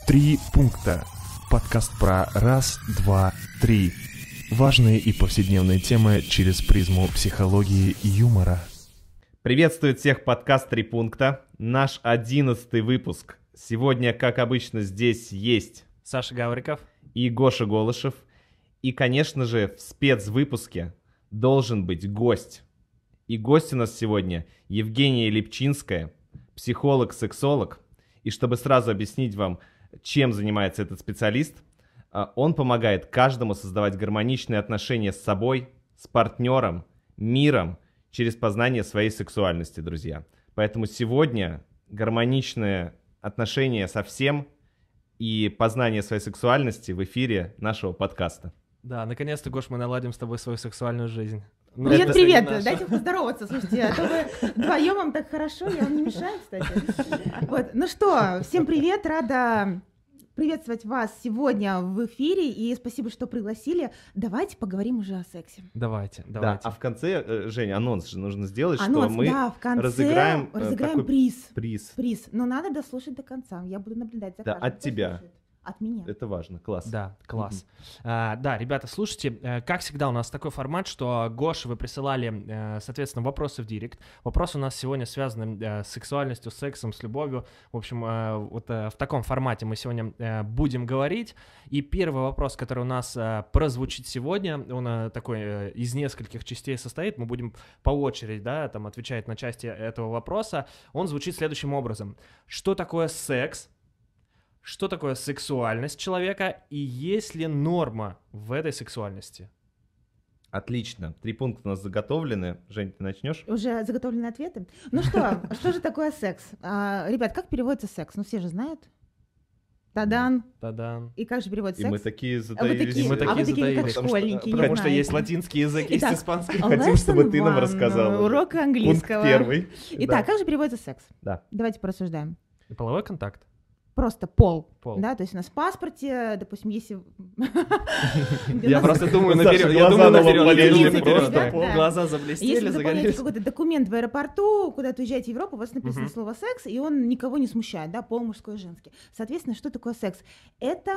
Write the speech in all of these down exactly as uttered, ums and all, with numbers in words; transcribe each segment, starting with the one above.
Три пункта. Подкаст про раз, два, три. Важные и повседневные темы через призму психологии и юмора. Приветствует всех подкаст «Три пункта». Наш одиннадцатый выпуск. Сегодня, как обычно, здесь есть Саша Гавриков и Гоша Голышев. И, конечно же, в спецвыпуске должен быть гость. И гость у нас сегодня Евгения Липчинская, психолог-сексолог. И чтобы сразу объяснить вам, чем занимается этот специалист, он помогает каждому создавать гармоничные отношения с собой, с партнером, миром, через познание своей сексуальности, друзья. Поэтому сегодня гармоничное отношение со всем и познание своей сексуальности в эфире нашего подкаста. Да, наконец-то, Гош, мы наладим с тобой свою сексуальную жизнь. Привет-привет, привет. Дайте поздороваться, слушайте, а то вы вдвоем вам так хорошо, я вам не мешаю, кстати. Вот. Ну что, всем привет, рада приветствовать вас сегодня в эфире, и спасибо, что пригласили. Давайте поговорим уже о сексе. Давайте, давайте. Да, а в конце, Женя, анонс же нужно сделать, анонс, что мы да, в конце разыграем, разыграем такой приз. приз. Приз, но надо дослушать до конца, я буду наблюдать за Да, каждым. от тебя. Слушает. От меня. Это важно, класс. Да, класс. Mm-hmm. А, да, ребята, слушайте, как всегда у нас такой формат, что, Гоша, вы присылали, соответственно, вопросы в директ. Вопросы у нас сегодня связаны с сексуальностью, с сексом, с любовью. В общем, вот в таком формате мы сегодня будем говорить. И первый вопрос, который у нас прозвучит сегодня, он такой из нескольких частей состоит. Мы будем по очереди, да, там отвечать на части этого вопроса. Он звучит следующим образом. Что такое секс? Что такое сексуальность человека и есть ли норма в этой сексуальности? Отлично. Три пункта у нас заготовлены. Жень, ты начнешь? Уже заготовлены ответы? Ну что, что же такое секс? А, ребят, как переводится секс? Ну все же знают. Тадан. Тадан. И как же переводится секс? И мы такие затаились. А вы такие, мы такие, а вы такие как потому школьники, что, Потому что есть латинский язык, есть Итак, испанский. Хотим, чтобы ты нам рассказала. Урок английского. Пункт первый. Итак, да. как же переводится секс? Да. Давайте порассуждаем. Половой контакт. Просто пол. Пол. Да, то есть у нас в паспорте, допустим, если... Я просто думаю наперед. Я думаю наперед. Глаза заблестели, Если вы заполняете загорелись. какой-то документ в аэропорту, куда-то уезжаете в Европу, у вас написано слово «секс», и он никого не смущает, да, пол мужской и женский. Соответственно, что такое секс? Это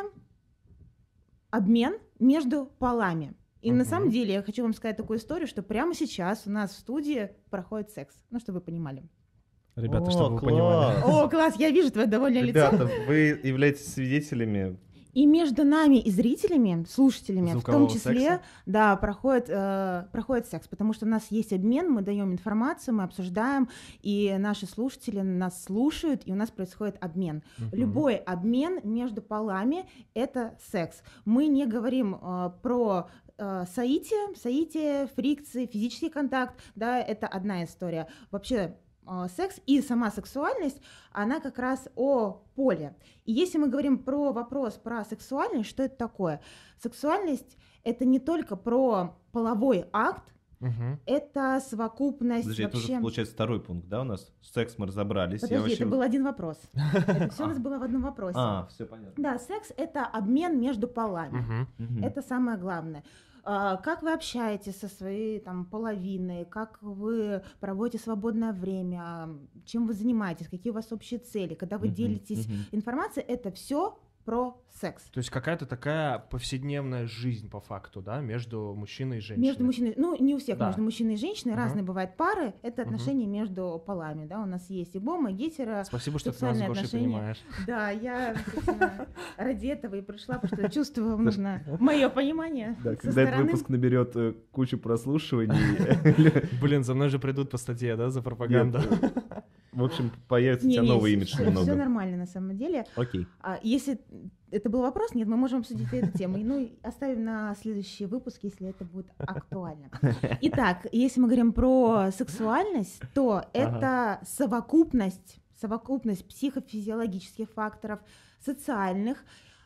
обмен между полами. И на самом деле я хочу вам сказать такую историю, что прямо сейчас у нас в студии проходит секс. Ну, чтобы вы понимали. Ребята, О, чтобы вы класс. понимали. О, класс, я вижу твое довольное лицо. Ребята, вы являетесь свидетелями. И между нами и зрителями, слушателями, Звукового в том числе, секса? да, проходит, э, проходит секс, потому что у нас есть обмен, мы даем информацию, мы обсуждаем, и наши слушатели нас слушают, и у нас происходит обмен. Мгм. Любой обмен между полами — это секс. Мы не говорим э, про э, соитие, соитие, фрикции, физический контакт, да, это одна история. Вообще секс и сама сексуальность, она как раз о поле. И если мы говорим про вопрос про сексуальность, что это такое? Сексуальность — это не только про половой акт, Угу. это совокупность. Подожди, это вообще... уже получается второй пункт, да, у нас? Секс мы разобрались. Подожди, Я вообще... это был один вопрос. Это все у нас было в одном вопросе. А, все понятно. Да, секс — это обмен между полами. Угу. Это самое главное. А, Как вы общаетесь со своей там половиной, как вы проводите свободное время, чем вы занимаетесь, какие у вас общие цели, когда вы Мгм, делитесь мгм. информацией, это все про секс. То есть какая-то такая повседневная жизнь по факту, да, между мужчиной и женщиной. Между мужчиной, ну не у всех, Да. между мужчиной и женщиной Мгм. разные бывают пары, это Мгм. отношения между полами, да, у нас есть и гомо, и гетеро. Спасибо, что ты нас, сексуальные Гошей, отношения. понимаешь. Да, я, собственно, ради этого и пришла, потому что чувствую, вам нужно мое понимание Да, со когда этот стороны. выпуск наберет э, кучу прослушиваний, Блин, за мной же придут по статье, да, за пропаганду. в общем, появится у тебя новый имидж Все немного. нормально на самом деле. Окей. А если это был вопрос, нет, мы можем обсудить эту тему. Ну, и оставим на следующий выпуск, если это будет актуально. Итак, если мы говорим про сексуальность, то это совокупность, совокупность психофизиологических факторов, социальных,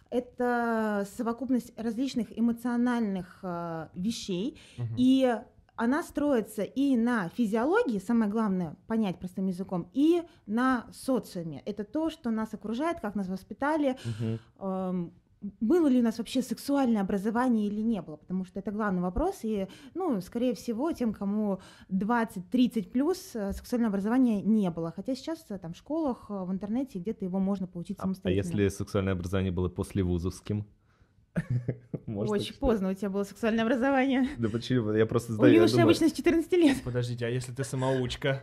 это совокупность различных эмоциональных э, вещей, Мгм. и она строится и на физиологии, самое главное понять простым языком, и на социуме. Это то, что нас окружает, как нас воспитали, Мгм. эм, было ли у нас вообще сексуальное образование или не было, потому что это главный вопрос, и, ну, скорее всего, тем, кому двадцать-тридцать плюс, э, сексуального образования не было, хотя сейчас э, там в школах, э, в интернете где-то его можно получить А, а самостоятельно. если сексуальное образование было послевузовским? Может, Очень так что- поздно у тебя было сексуальное образование. Да почему? Я просто У знаю, я юноши думаю, обычно с четырнадцати лет. Подождите, а если ты самоучка?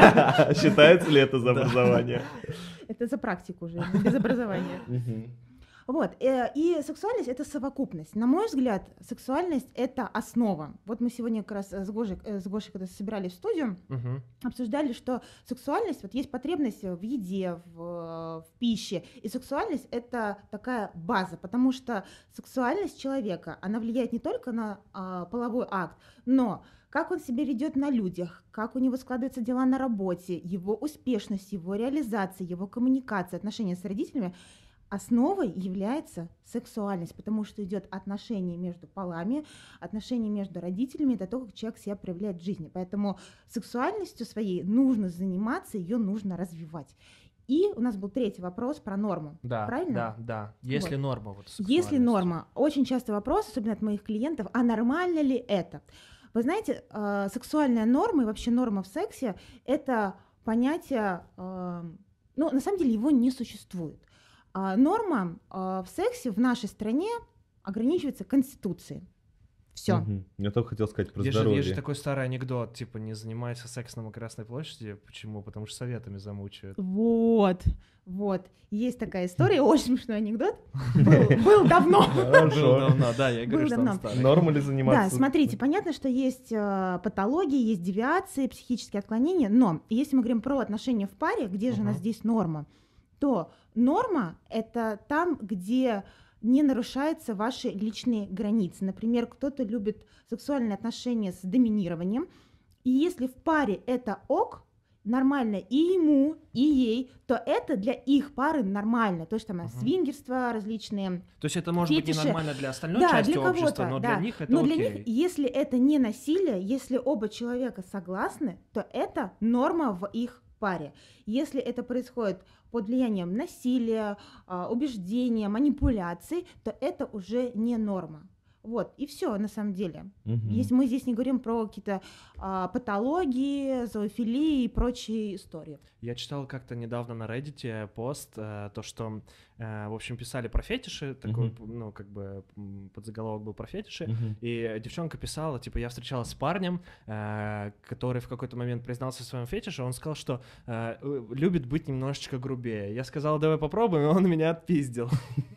считается ли это за образование? Это за практику уже, без образования. Мгм. Вот, э, и сексуальность — это совокупность. На мой взгляд, сексуальность — это основа. Вот мы сегодня как раз с Гошей, э, с Гошей когда собирались в студию, Мгм. обсуждали, что сексуальность, вот есть потребность в еде, в, в пище, и сексуальность — это такая база, потому что сексуальность человека, она влияет не только на а, половой акт, но как он себя ведет на людях, как у него складываются дела на работе, его успешность, его реализация, его коммуникация, отношения с родителями. Основой является сексуальность, потому что идет отношение между полами, отношение между родителями, это то, как человек себя проявляет в жизни. Поэтому сексуальностью своей нужно заниматься, ее нужно развивать. И у нас был третий вопрос про норму. Да, Правильно? да, да. Если Вот. норма вот с Если сексуальностью. норма, очень часто вопрос, особенно от моих клиентов, а нормально ли это? Вы знаете, э, сексуальная норма и вообще норма в сексе — это понятие, э, ну, на самом деле его не существует. А норма а, в сексе в нашей стране ограничивается Конституцией. Все. Мгм. Я только хотел сказать про Есть же, здоровье. есть же такой старый анекдот, типа, не занимайся сексом на Красной площади. Почему? Потому что советами замучают. Вот, вот. Есть такая история, очень смешной анекдот. Был, был давно. Было Хорошо. давно, да, я и говорю, Было что он давно. старый. Норма ли Да, заниматься? смотрите, понятно, что есть э, патологии, есть девиации, психические отклонения, но если мы говорим про отношения в паре, где же у нас Мгм. здесь норма, то норма — это там, где не нарушаются ваши личные границы. Например, кто-то любит сексуальные отношения с доминированием, и если в паре это ок, нормально и ему, и ей, то это для их пары нормально. То есть там Мгм. свингерство, различные. То есть это может быть Фетиши. ненормально для остальной Да, части для общества, кого-то, но да. для них это Но для окей. них, если это не насилие, если оба человека согласны, то это норма в их паре. Если это происходит под влиянием насилия, а, убеждения, манипуляций, то это уже не норма. Вот, и все на самом деле. Мгм. Если мы здесь не говорим про какие-то а, патологии, зоофилии и прочие истории. Я читал как-то недавно на Reddit пост, э, то, что, э, в общем, писали про фетиши, такой, ну, как бы м, подзаголовок был про фетиши, Мгм. и девчонка писала, типа, я встречалась с парнем, э, который в какой-то момент признался в своем фетише, он сказал, что э, э, любит быть немножечко грубее. Я сказал, давай попробуем, и он меня отпиздил.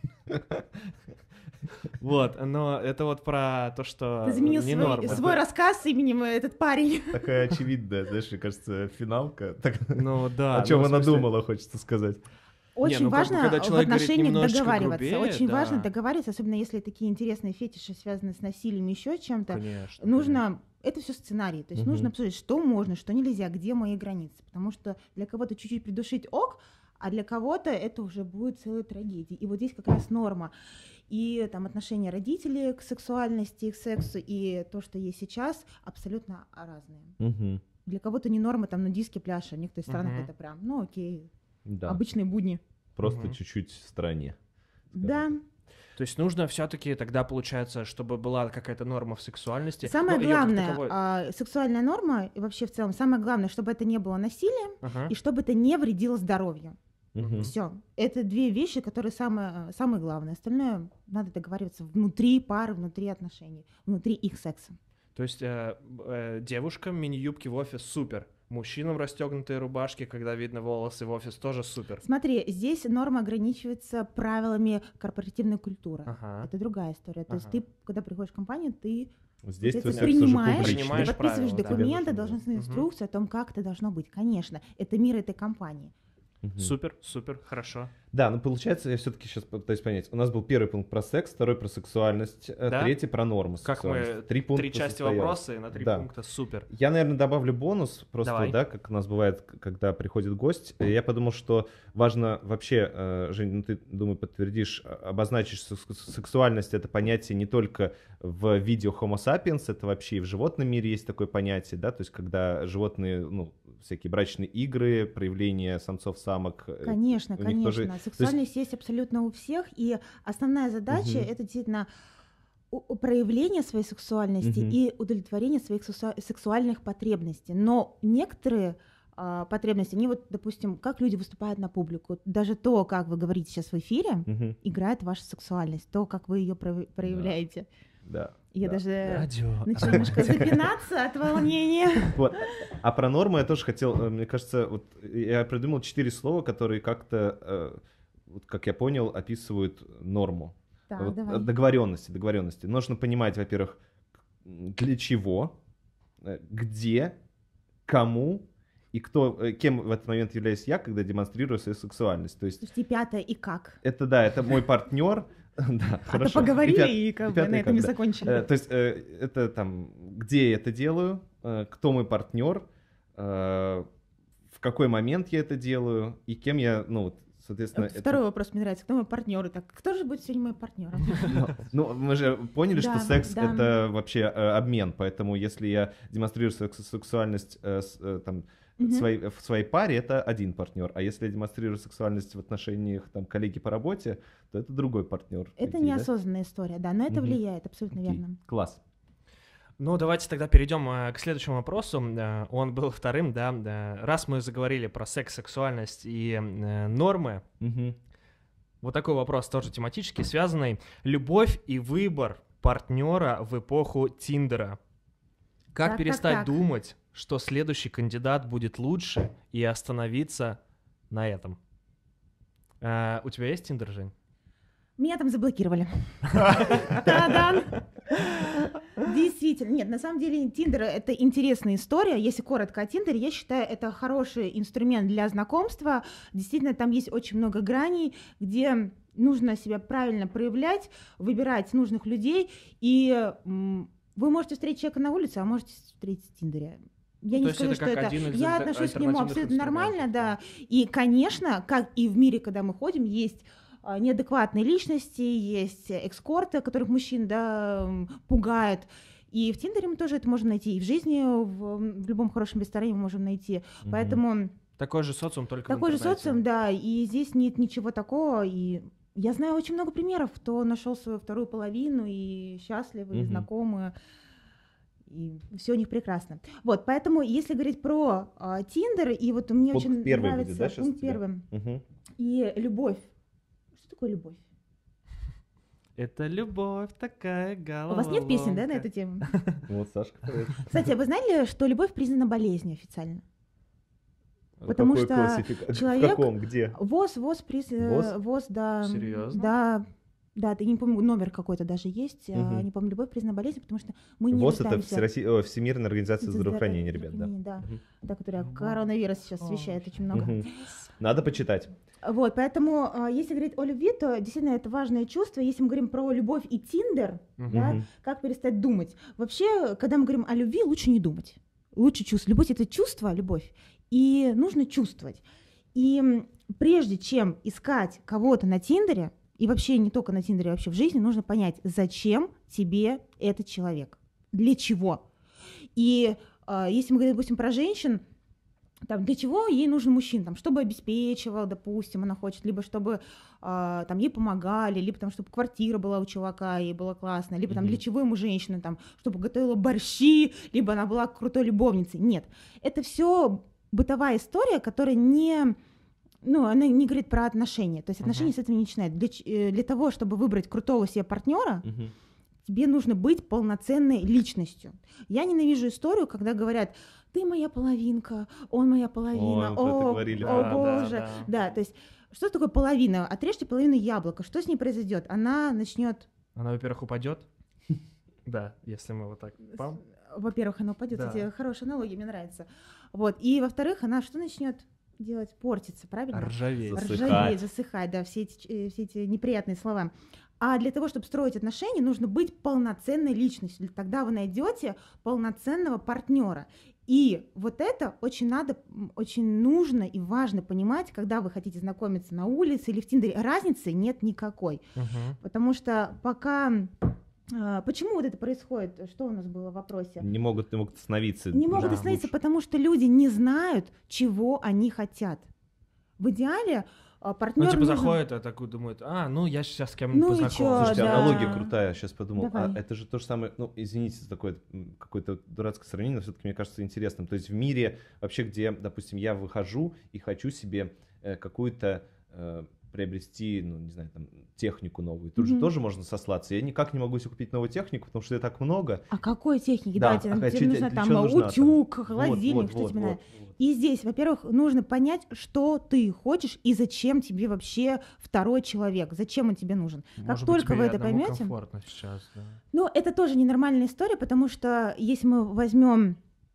Вот, но это вот про то, что Ты заменил не свой, норма. свой рассказ именем этот парень. Такая очевидная, знаешь, мне кажется, финалка. Так, Ну да. о чем ну, в она смысле, думала, хочется сказать. Очень ну, как бы, важно когда в человек говорит отношениях немножечко договариваться. грубее, Очень да. важно договариваться, особенно если такие интересные фетиши связаны с насилием, еще чем-то. Конечно. Нужно, это все сценарий, то есть Мгм. нужно обсудить, что можно, что нельзя, где мои границы, потому что для кого-то чуть-чуть придушить ок, а для кого-то это уже будет целая трагедия. И вот здесь как раз норма. И там отношения родителей к сексуальности, к сексу, и то, что есть сейчас, абсолютно разные. Мгм. Для кого-то не норма там нудистский пляж, а в некоторых странах Мгм. это прям, ну окей, Да, обычные будни. просто Мгм. чуть-чуть в стороне. скажем Да. так. То есть нужно все-таки тогда, получается, чтобы была какая-то норма в сексуальности. Самое но её как главное, таковой- а, сексуальная норма, и вообще в целом, самое главное, чтобы это не было насилием, Ага. и чтобы это не вредило здоровью. Мгм. Все. Это две вещи, которые самое, самое главное. Остальное надо договариваться внутри пары, внутри отношений, внутри их секса. То есть э, э, девушкам мини-юбки в офис супер. Мужчинам расстегнутые рубашки, когда видно волосы в офис, тоже супер. Смотри, здесь норма ограничивается правилами корпоративной культуры. Ага. Это другая история. То есть Ага. ты, когда приходишь в компанию, ты Здесь это твой секс уже принимаешь, публичный. Принимаешь ты подписываешь правила, да. документы, Тебе должны нужно. быть инструкцию о том, как это должно быть. Конечно, это мир этой компании. Мгм. Супер, супер, хорошо. Да, ну получается, я все-таки сейчас пытаюсь понять. У нас был первый пункт про секс, второй про сексуальность, э, Да? третий про норму Как мы сексуальности. Три пункта Три части состоялось. вопроса и на три Да. пункта супер. Я, наверное, добавлю бонус, просто, Давай. да, как у нас бывает, к- когда приходит гость. И Я подумал, что важно вообще, э, Жень, ну ты, думаю, подтвердишь, а- обозначишь сек- сексуальность, это понятие не только в виде Homo sapiens, это вообще и в животном мире есть такое понятие, да, то есть когда животные, ну, всякие брачные игры, проявление самцов-самок. Конечно, У них конечно. тоже- Сексуальность есть абсолютно у всех, и основная задача Мгм. это действительно у- у проявление своей сексуальности Мгм. и удовлетворение своих сексу- сексуальных потребностей. Но некоторые а, потребности, они вот, допустим, как люди выступают на публику, даже то, как вы говорите сейчас в эфире, Мгм. играет ваша сексуальность, то, как вы ее проявляете. Да. Я да. даже Радио. начала немножко запинаться от волнения. Вот. А про нормы я тоже хотел, э, мне кажется, вот я придумал четыре слова, которые как-то, э, вот как я понял, описывают норму. Так, Вот, давай. договоренности, договоренности. Нужно понимать, во-первых, для чего, э, где, кому и кто, э, кем в этот момент являюсь я, когда демонстрирую свою сексуальность. То есть Слушайте, и пятое, и как? это да, это мой партнер. Да, А то хорошо. поговорили, пят- и как бы пятое, на этом не как, да. закончили. Э, То есть э, это там, где я это делаю, э, кто мой партнер, э, в какой момент я это делаю и кем я, ну, вот, соответственно... это- Второй вопрос мне нравится. Кто мой партнер? Так, кто же будет сегодня моим партнером? Ну, мы же поняли, что Да, секс да. это вообще э, обмен, поэтому если я демонстрирую свою секс- сексуальность э, с, э, там, Мгм. своей- в своей паре, это один партнер, а если я демонстрирую сексуальность в отношениях там коллеги по работе, то это другой партнер. по Это идее, да? неосознанная история, да, но это Мгм. влияет, абсолютно Окей, верно. Класс. Ну, давайте тогда перейдем э, к следующему вопросу. Э, Он был вторым, да. Э, Раз мы заговорили про секс, сексуальность и э, нормы, Мгм. вот такой вопрос тоже тематически связанный. Любовь и выбор партнера в эпоху Тиндера. Как Так, так, перестать так. думать, что следующий кандидат будет лучше, и остановиться на этом? Э, У тебя есть Тиндер, Жень? Меня там заблокировали. Та-дан! Действительно, нет, на самом деле Тиндер — это интересная история. Если коротко о Тиндере, я считаю, это хороший инструмент для знакомства. Действительно, там есть очень много граней, где нужно себя правильно проявлять, выбирать нужных людей, и м, вы можете встретить человека на улице, а можете встретить в Тиндере. Я Ну, не то есть скажу, это что как это... один из Я альтер- отношусь к нему альтернативных абсолютно нормально, инструментов, да. И, конечно, как и в мире, когда мы ходим, есть а, неадекватные личности, есть экскорты, которых мужчин, да, м, пугают. И в Тиндере мы тоже это можем найти, и в жизни, в, в любом хорошем ресторане мы можем найти. Мгм. Поэтому Такой же социум, только в такой же интернете. социум, да, и здесь нет ничего такого. И я знаю очень много примеров, кто нашел свою вторую половину и счастливы, и Мгм. знакомы, и все у них прекрасно. Вот, поэтому, если говорить про а, Тиндер, и вот мне Пункт очень первый нравится будет, да, щас у пункт тебя? первый, Мгм. и любовь. Что такое любовь? Это любовь такая голова. У вас нет песен, да, на эту тему? Вот, Сашка, привет. Кстати, а вы знали, что любовь признана болезнью официально? В Потому какой что классифика- человек- В каком, где? ВОЗ, ВОЗ, приз... э, ВОЗ? ВОЗ, да. Серьезно? Да, да, ты не помню, номер какой-то даже есть, а, Мгм. не помню, любовь признана болезнью, потому что мы не ВОЗ — это рождаемся... Всероси- о, Всемирная организация из-за здравоохранения, ребят, да. здравоохранения, да. Мгм. Да, которая Боже. коронавирус сейчас освещает очень много. Мгм. Надо почитать. Вот, поэтому, а, если говорить о любви, то действительно это важное чувство. Если мы говорим про любовь и Тиндер, Мгм. да, Мгм. как перестать думать? Вообще, когда мы говорим о любви, лучше не думать. Лучше чувствовать. Любовь — это чувство, любовь, и нужно чувствовать. И м, прежде чем искать кого-то на Тиндере, и вообще не только на Тиндере, вообще в жизни, нужно понять, зачем тебе этот человек, для чего. И а, если мы говорим, допустим, про женщин, там, для чего ей нужен мужчина, там, чтобы обеспечивал, допустим, она хочет, либо чтобы а, там, ей помогали, либо там, чтобы квартира была у чувака, ей было классно, либо там, Мгм. для чего ему женщина, там, чтобы готовила борщи, либо она была крутой любовницей. Нет, это все бытовая история, которая не, ну, она не говорит про отношения, то есть отношения Мгм. с этого не начинают. Для, ч- э, для того, чтобы выбрать крутого себе партнера, Мгм. тебе нужно быть полноценной личностью. Я ненавижу историю, когда говорят: ты моя половинка, он моя половина, Ой, мы про это о, говорили. о Да, да, боже. да. Да, то есть что такое половина? Отрежьте половину яблока, что с ней произойдет? Она начнет, Она, во-первых, упадет. Да, если мы вот так. Пам. во-первых, она упадет, Да. эти хорошие аналогии, мне нравятся. Вот, и во-вторых, она что начнет делать? Портиться, правильно? Ржаветь. Засыхать. Ржаветь, засыхать, да, все эти, э, все эти неприятные слова. А для того, чтобы строить отношения, нужно быть полноценной личностью. Тогда вы найдете полноценного партнера. И вот это очень надо, м, очень нужно и важно понимать, когда вы хотите знакомиться на улице или в Тиндере. Разницы нет никакой. Мгм. Потому что пока А, Почему вот это происходит? Что у нас было в вопросе? Не могут, не могут остановиться. Не могут Да, остановиться, лучше. потому что люди не знают, чего они хотят. В идеале Ну, партнер типа, нужен... заходит, а такой думает, а, ну, я сейчас с кем-нибудь Ну и чё, познакомлюсь. Слушайте, да. аналогия крутая, я сейчас подумал. Давай. А это же то же самое, ну, извините за такое м, какое-то дурацкое сравнение, но все-таки мне кажется интересным. То есть в мире вообще, где, допустим, я выхожу и хочу себе э, какую-то э, приобрести, ну, не знаю, там, технику новую, тут же Мгм. тоже можно сослаться. Я никак не могу себе купить новую технику, потому что ее так много. А какой техники? Да, Давайте, а нам- чё- тебе нужно для там чего нужна там? утюг, Вот, холодильник, вот, что вот, тебе вот, надо. вот. И здесь, во-первых, нужно понять, что ты хочешь и зачем тебе вообще второй человек, зачем он тебе нужен. Как Может быть, только тебе вы и это одному поймете, комфортно сейчас, да. ну, это тоже ненормальная история, потому что если мы возьмем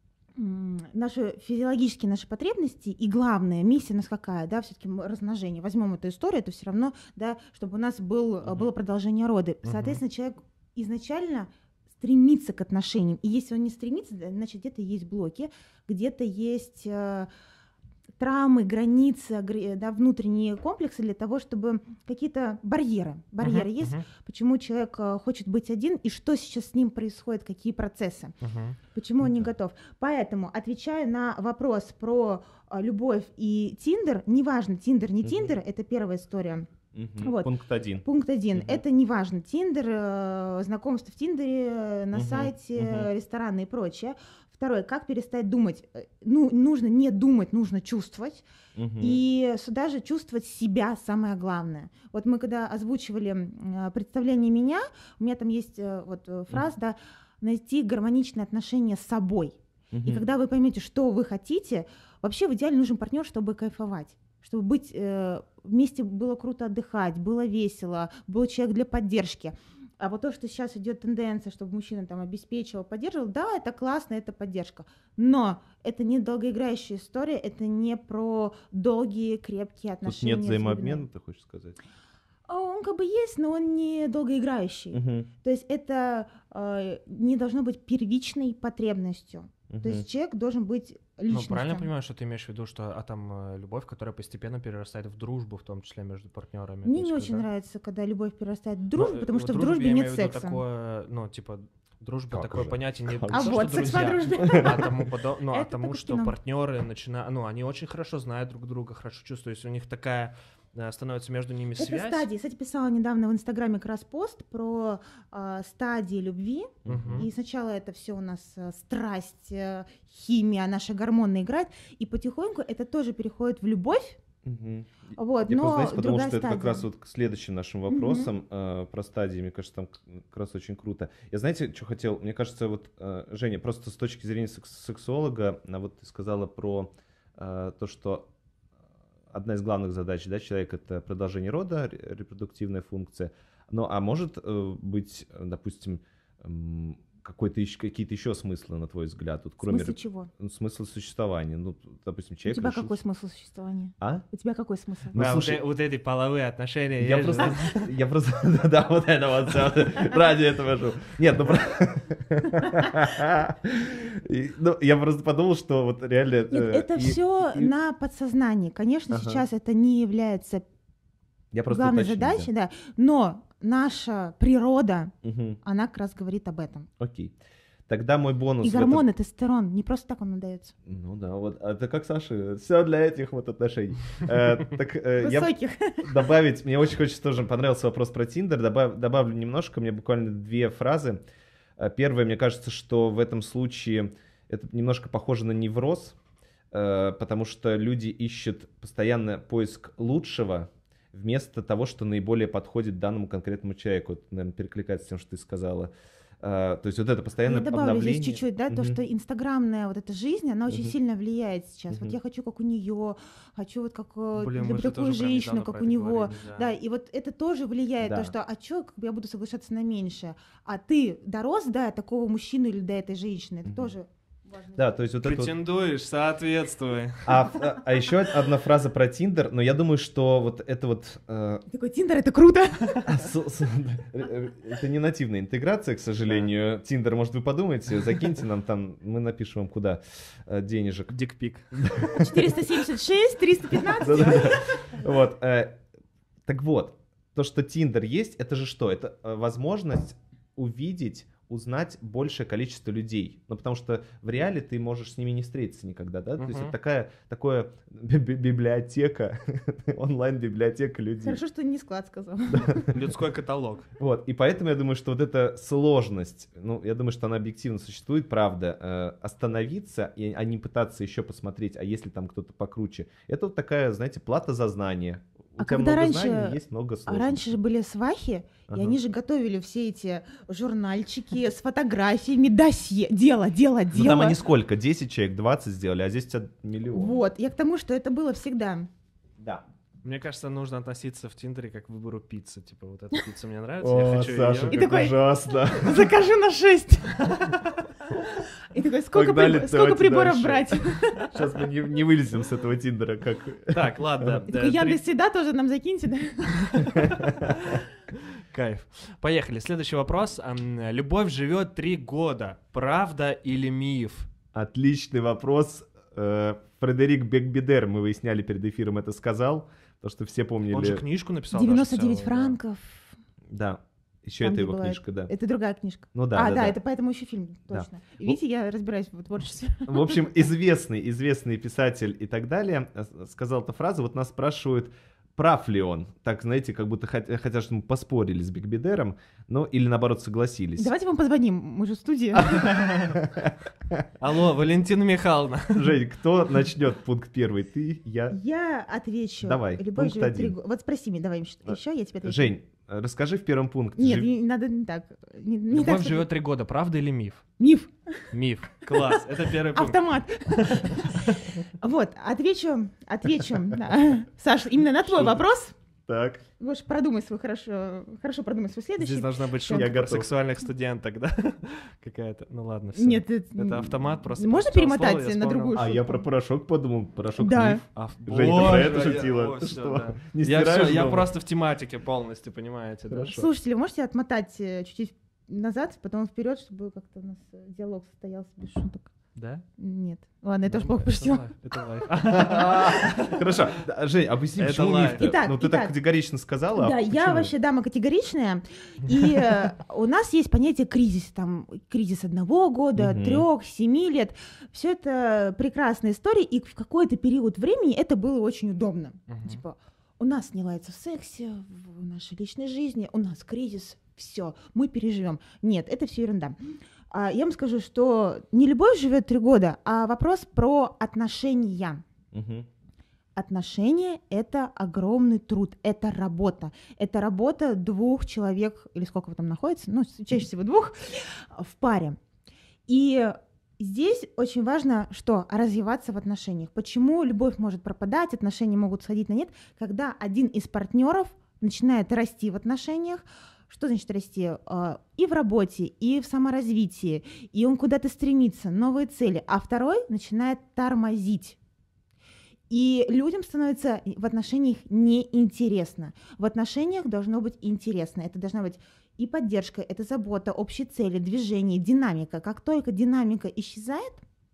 м, наши физиологические наши потребности, и главная миссия у нас какая, да, все-таки размножение. Возьмем эту историю, это все равно, да, чтобы у нас был, Мгм. было продолжение рода. Мгм. Соответственно, человек изначально стремится к отношениям. И если он не стремится, да, значит, где-то есть блоки, где-то есть э, травмы, границы, агре- да, внутренние комплексы для того, чтобы какие-то барьеры. Барьеры Мгм, есть, мгм, почему человек э, хочет быть один, и что сейчас с ним происходит, какие процессы, мгм. почему он не Да. готов. Поэтому, отвечая на вопрос про э, любовь и Тиндер, неважно, Тиндер, не Мгм. Тиндер, это первая история. Мгм. Вот. Пункт один. Пункт один. Мгм. Это неважно, Тиндер, э, знакомство в Тиндере, э, на Мгм, сайте, мгм. э, рестораны и прочее. Второе, как перестать думать. Э, Ну, нужно не думать, нужно чувствовать. Мгм. И сюда же чувствовать себя самое главное. Вот мы когда озвучивали м, э, представление меня, у меня там есть э, вот э, фраза, да, найти гармоничные отношения с собой. И Мгм. когда вы поймете, что вы хотите, вообще в идеале нужен партнер, чтобы кайфовать. Чтобы быть э, вместе было круто отдыхать, было весело, был человек для поддержки. А вот то, что сейчас идет тенденция, чтобы мужчина там обеспечивал, поддерживал, да, это классно, это поддержка. Но это не долгоиграющая история, это не про долгие, крепкие Тут отношения. нет с взаимообмена, глубиной. ты хочешь сказать? А Он как бы есть, но он не долгоиграющий. Мгм. То есть это э, не должно быть первичной потребностью. То Мгм. есть человек должен быть Ну, личностью. правильно я понимаю, что ты имеешь в виду, что а там э, любовь, которая постепенно перерастает в дружбу, в том числе между партнерами. Мне То не есть, очень когда- нравится, когда любовь перерастает в Ну, дружбу, э, потому в что в дружбе дружбе я нет имею в виду секса. такое, ну, типа, дружба Как такое же? понятие не Как А то, вот, что секс по друзья, дружбе. а тому подо- ну, а Это тому, только что кино. партнеры начинают, ну, они очень хорошо знают друг друга, хорошо чувствуют, если у них такая э, становится между ними Это связь. стадии. Кстати, писала недавно в Инстаграме как раз пост про а, стадии любви. Мгм. И сначала это все у нас а, страсть, э, химия, наши гормоны играют. И потихоньку это тоже переходит в любовь. Мгм. Вот, Я но просто, знаете, подумал, другая что это как стадия. раз вот к следующим нашим вопросам э, про стадии, мне кажется, там к- как раз очень круто. Я знаете, что хотел? Мне кажется, вот, э, Женя, просто с точки зрения секс- сексолога, а вот ты сказала про э, то, что одна из главных задач, да, человека — это продолжение рода, ре- репродуктивная функция. Ну, а может э, быть, э, допустим, м, какой-то ещё- какие-то еще смыслы, на твой взгляд, вот, В кроме смысле реп- чего? ну, смысла существования? Ну, допустим, У человек тебя решил- какой смысл существования? А? У тебя какой смысл? Ну, Да, слушай, вот, э- вот эти половые отношения. Я есть же, просто, да? я просто, да, вот это вот все, ради этого жил. Нет, ну, про- И, ну, я просто подумал, что вот реально... Нет, э, это и- все и- на подсознании. Конечно, Ага. сейчас это не является Я просто главной уточнил, задачей, да. Но наша природа, да. Мгм, она как раз говорит об этом. окей. Тогда мой бонус... И в этом- гормоны, тестостерон, не просто так он надается. Ну да, вот, а это как Саша, все для этих вот отношений. Э, Так э, я Высоких. добавить, мне очень хочется тоже, понравился вопрос про Тиндер, добав, добавлю немножко, мне буквально две фразы. Э, Первое, мне кажется, что в этом случае это немножко похоже на невроз, э, потому что люди ищут постоянно поиск лучшего вместо того, что наиболее подходит данному конкретному человеку. Это, наверное, перекликается с тем, что ты сказала. Э, То есть вот это постоянное Я добавлю обновление. здесь чуть-чуть, да, то, Мгм. что инстаграмная вот эта жизнь, она очень Мгм. сильно влияет сейчас. Вот Мгм. я хочу, как у нее, хочу вот как э, Блин, мы люблю же такую тоже прям женщину, недавно как про у это него. говорили, Да, и вот это тоже влияет, Да. то, что, а чё, как бы я буду соглашаться на меньшее? А ты дорос до такого мужчины или до этой женщины? Это Мгм. тоже важно. Да, то есть вот это вот- Претендуешь, соответствуй. А, а, а еще одна фраза про Тиндер, но я думаю, что вот это вот... э, Такой Тиндер, это круто. с- с- э, это не нативная интеграция, к сожалению. Тиндер, может, вы подумаете, закиньте нам там, мы напишем вам куда э, денежек. Дикпик. четыреста семьдесят шесть, триста пятнадцать. Да-да-да. Вот. э, Так вот, то, что Тиндер есть, это же что? Это э, возможность увидеть, узнать большее количество людей. Ну, потому что в реале ты можешь с ними не встретиться никогда, да? Мгм. То есть это такая, такое би- би- библиотека, онлайн-библиотека людей. Хорошо, что не склад сказал. Людской каталог. Вот, и поэтому я думаю, что вот эта сложность, ну, я думаю, что она объективно существует, правда, э, остановиться, и, а не пытаться еще посмотреть, а если там кто-то покруче. Это вот такая, знаете, плата за знание. У А тебя когда много раньше- знаний, есть много А сложностей. раньше же были свахи, Ага. и они же готовили все эти журнальчики с фотографиями, досье, дело, дело, Ну, дело. там они сколько? десять человек, двадцать сделали, а здесь у тебя миллион. Вот, я к тому, что это было всегда. Да. Мне кажется, нужно относиться в Тиндере как к выбору пиццы. Типа, вот эта пицца мне нравится, О, я хочу Саша, её. И как такой- ужасно. Закажи на шесть. И такой, сколько, Погнали, прибор- сколько давайте приборов дальше. брать? Сейчас мы не, не вылезем с этого Тиндера, как... Так, ладно. И да, такой, три- Яндекс Еда тоже нам закиньте, да? Кайф. Поехали. Следующий вопрос. Ам, Любовь живет три года. Правда или миф? Отличный вопрос. Э, Фредерик Бекбедер, мы выясняли перед эфиром, это сказал. То, что все помнили. Он же книжку написал. даже девяносто девять целую, да. франков. Да, еще Там, это где его была- книжка, да. Это другая книжка. Ну да, а, да, да, да. это поэтому еще фильм, Да. точно. Видите, я разбираюсь в творчестве. В общем, известный, известный писатель и так далее э, сказал эту фразу. Вот нас спрашивают, прав ли он. Так, знаете, как будто хот- хотят, чтобы мы поспорили с Бекбедером, ну или наоборот согласились. Давайте вам позвоним, мы же в студии. Алло, Валентина Михайловна. Жень, кто начнет пункт первый? Ты, я? Я отвечу. Давай, Любовь пункт живет три один. года. Вот спроси меня, давай А, еще, я тебе отвечу. Жень, э, расскажи в первом пункте. Нет, Жив- не надо не так. Не, не так Любовь что- живет три года. Правда или миф? Миф. Миф. Класс. Это первый пункт. Автомат. Вот, отвечу, отвечу. да. Саш, именно на твой Что? вопрос. Так. Гош, продумай свой хорошо, хорошо продумай свой следующий. Здесь должна быть Всё. шутка Я про готов. сексуальных студенток, да? Какая-то. Ну ладно, все. Нет, это, Это автомат просто. Можно всё, перемотать слово я на вспомнил. другую А шутку? я про порошок подумал. Порошок Да. миф. А, Жень, ты боже, про это я- шутила? о, Ты всё, что, да. не Я, стираешь всё, я дома? просто в тематике полностью, понимаете, да? Хорошо. Слушатели, вы можете отмотать э, чуть-чуть назад, потом вперед, чтобы как-то у нас э, диалог состоялся без шуток? Да? Нет. Ладно, я тоже Нормально, плохо пошутила. Это лайф, это лайф. Хорошо. Да, Жень, объясни, Это почему лайф. миф-то? Итак, Ну, ты так итак. категорично сказала, а Да, я почему? вообще дама категоричная, и э, у нас есть понятие кризис, там кризис одного года, Мгм. трех, семи лет. Все это прекрасная история, и в какой-то период времени это было очень удобно. Мгм. Типа, у нас не лается в сексе, в нашей личной жизни, у нас кризис, все, мы переживем. Нет, это все ерунда. А, я вам скажу, что не любовь живет три года, а вопрос про отношения. Мгм. Отношения — это огромный труд, это работа. Это работа двух человек, или сколько вы там находитесь, ну, чаще всего двух, в паре. И здесь очень важно, что развиваться в отношениях. Почему любовь может пропадать, отношения могут сходить на нет, когда один из партнеров начинает расти в отношениях. Что значит расти? А, И в работе, и в саморазвитии, и он куда-то стремится, новые цели, а второй начинает тормозить. И людям становится в отношениях неинтересно. В отношениях должно быть интересно. Это должна быть и поддержка, это забота, общие цели, движение, динамика. Как только динамика исчезает,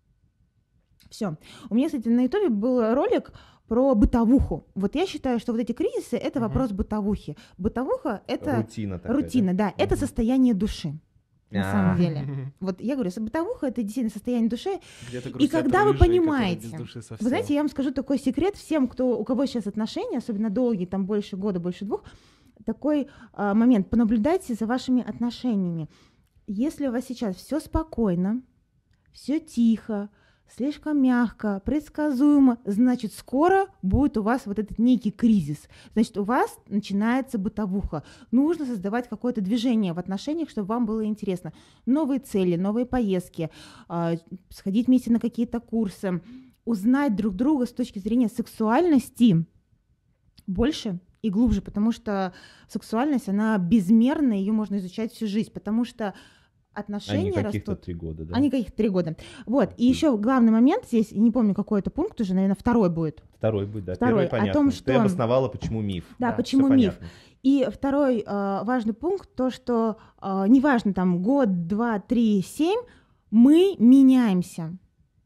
все. У меня, кстати, на ютубе был ролик про бытовуху. Вот я считаю, что вот эти кризисы — это Мгм. вопрос бытовухи. Бытовуха — это Рутина такая. рутина, да, это Мгм. состояние души. На А. самом деле. Вот я говорю, бытовуха — это действительно состояние души. Где-то И грустят когда вы рыжие, которые понимаете, без души совсем. Вы знаете, я вам скажу такой секрет всем, кто, у кого сейчас отношения, особенно долгие, там больше года, больше двух, такой а, момент. Понаблюдайте за вашими отношениями. Если у вас сейчас все спокойно, все тихо, слишком мягко, предсказуемо, значит, скоро будет у вас вот этот некий кризис. Значит, у вас начинается бытовуха. Нужно создавать какое-то движение в отношениях, чтобы вам было интересно. Новые цели, новые поездки, а, сходить вместе на какие-то курсы, узнать друг друга с точки зрения сексуальности больше и глубже, потому что сексуальность, она безмерна, ее можно изучать всю жизнь, потому что А отношения не каких-то растут. три года, да? Они каких-то три года. Вот. И еще главный момент здесь, я не помню, какой это пункт уже, наверное, второй будет. Второй будет, да. Второй. Первый понятно. О том, Ты что- обосновала, почему миф. Да, Да, почему Всё миф. понятно. И второй э, важный пункт, то, что э, неважно, там, год, два, три, семь, мы меняемся.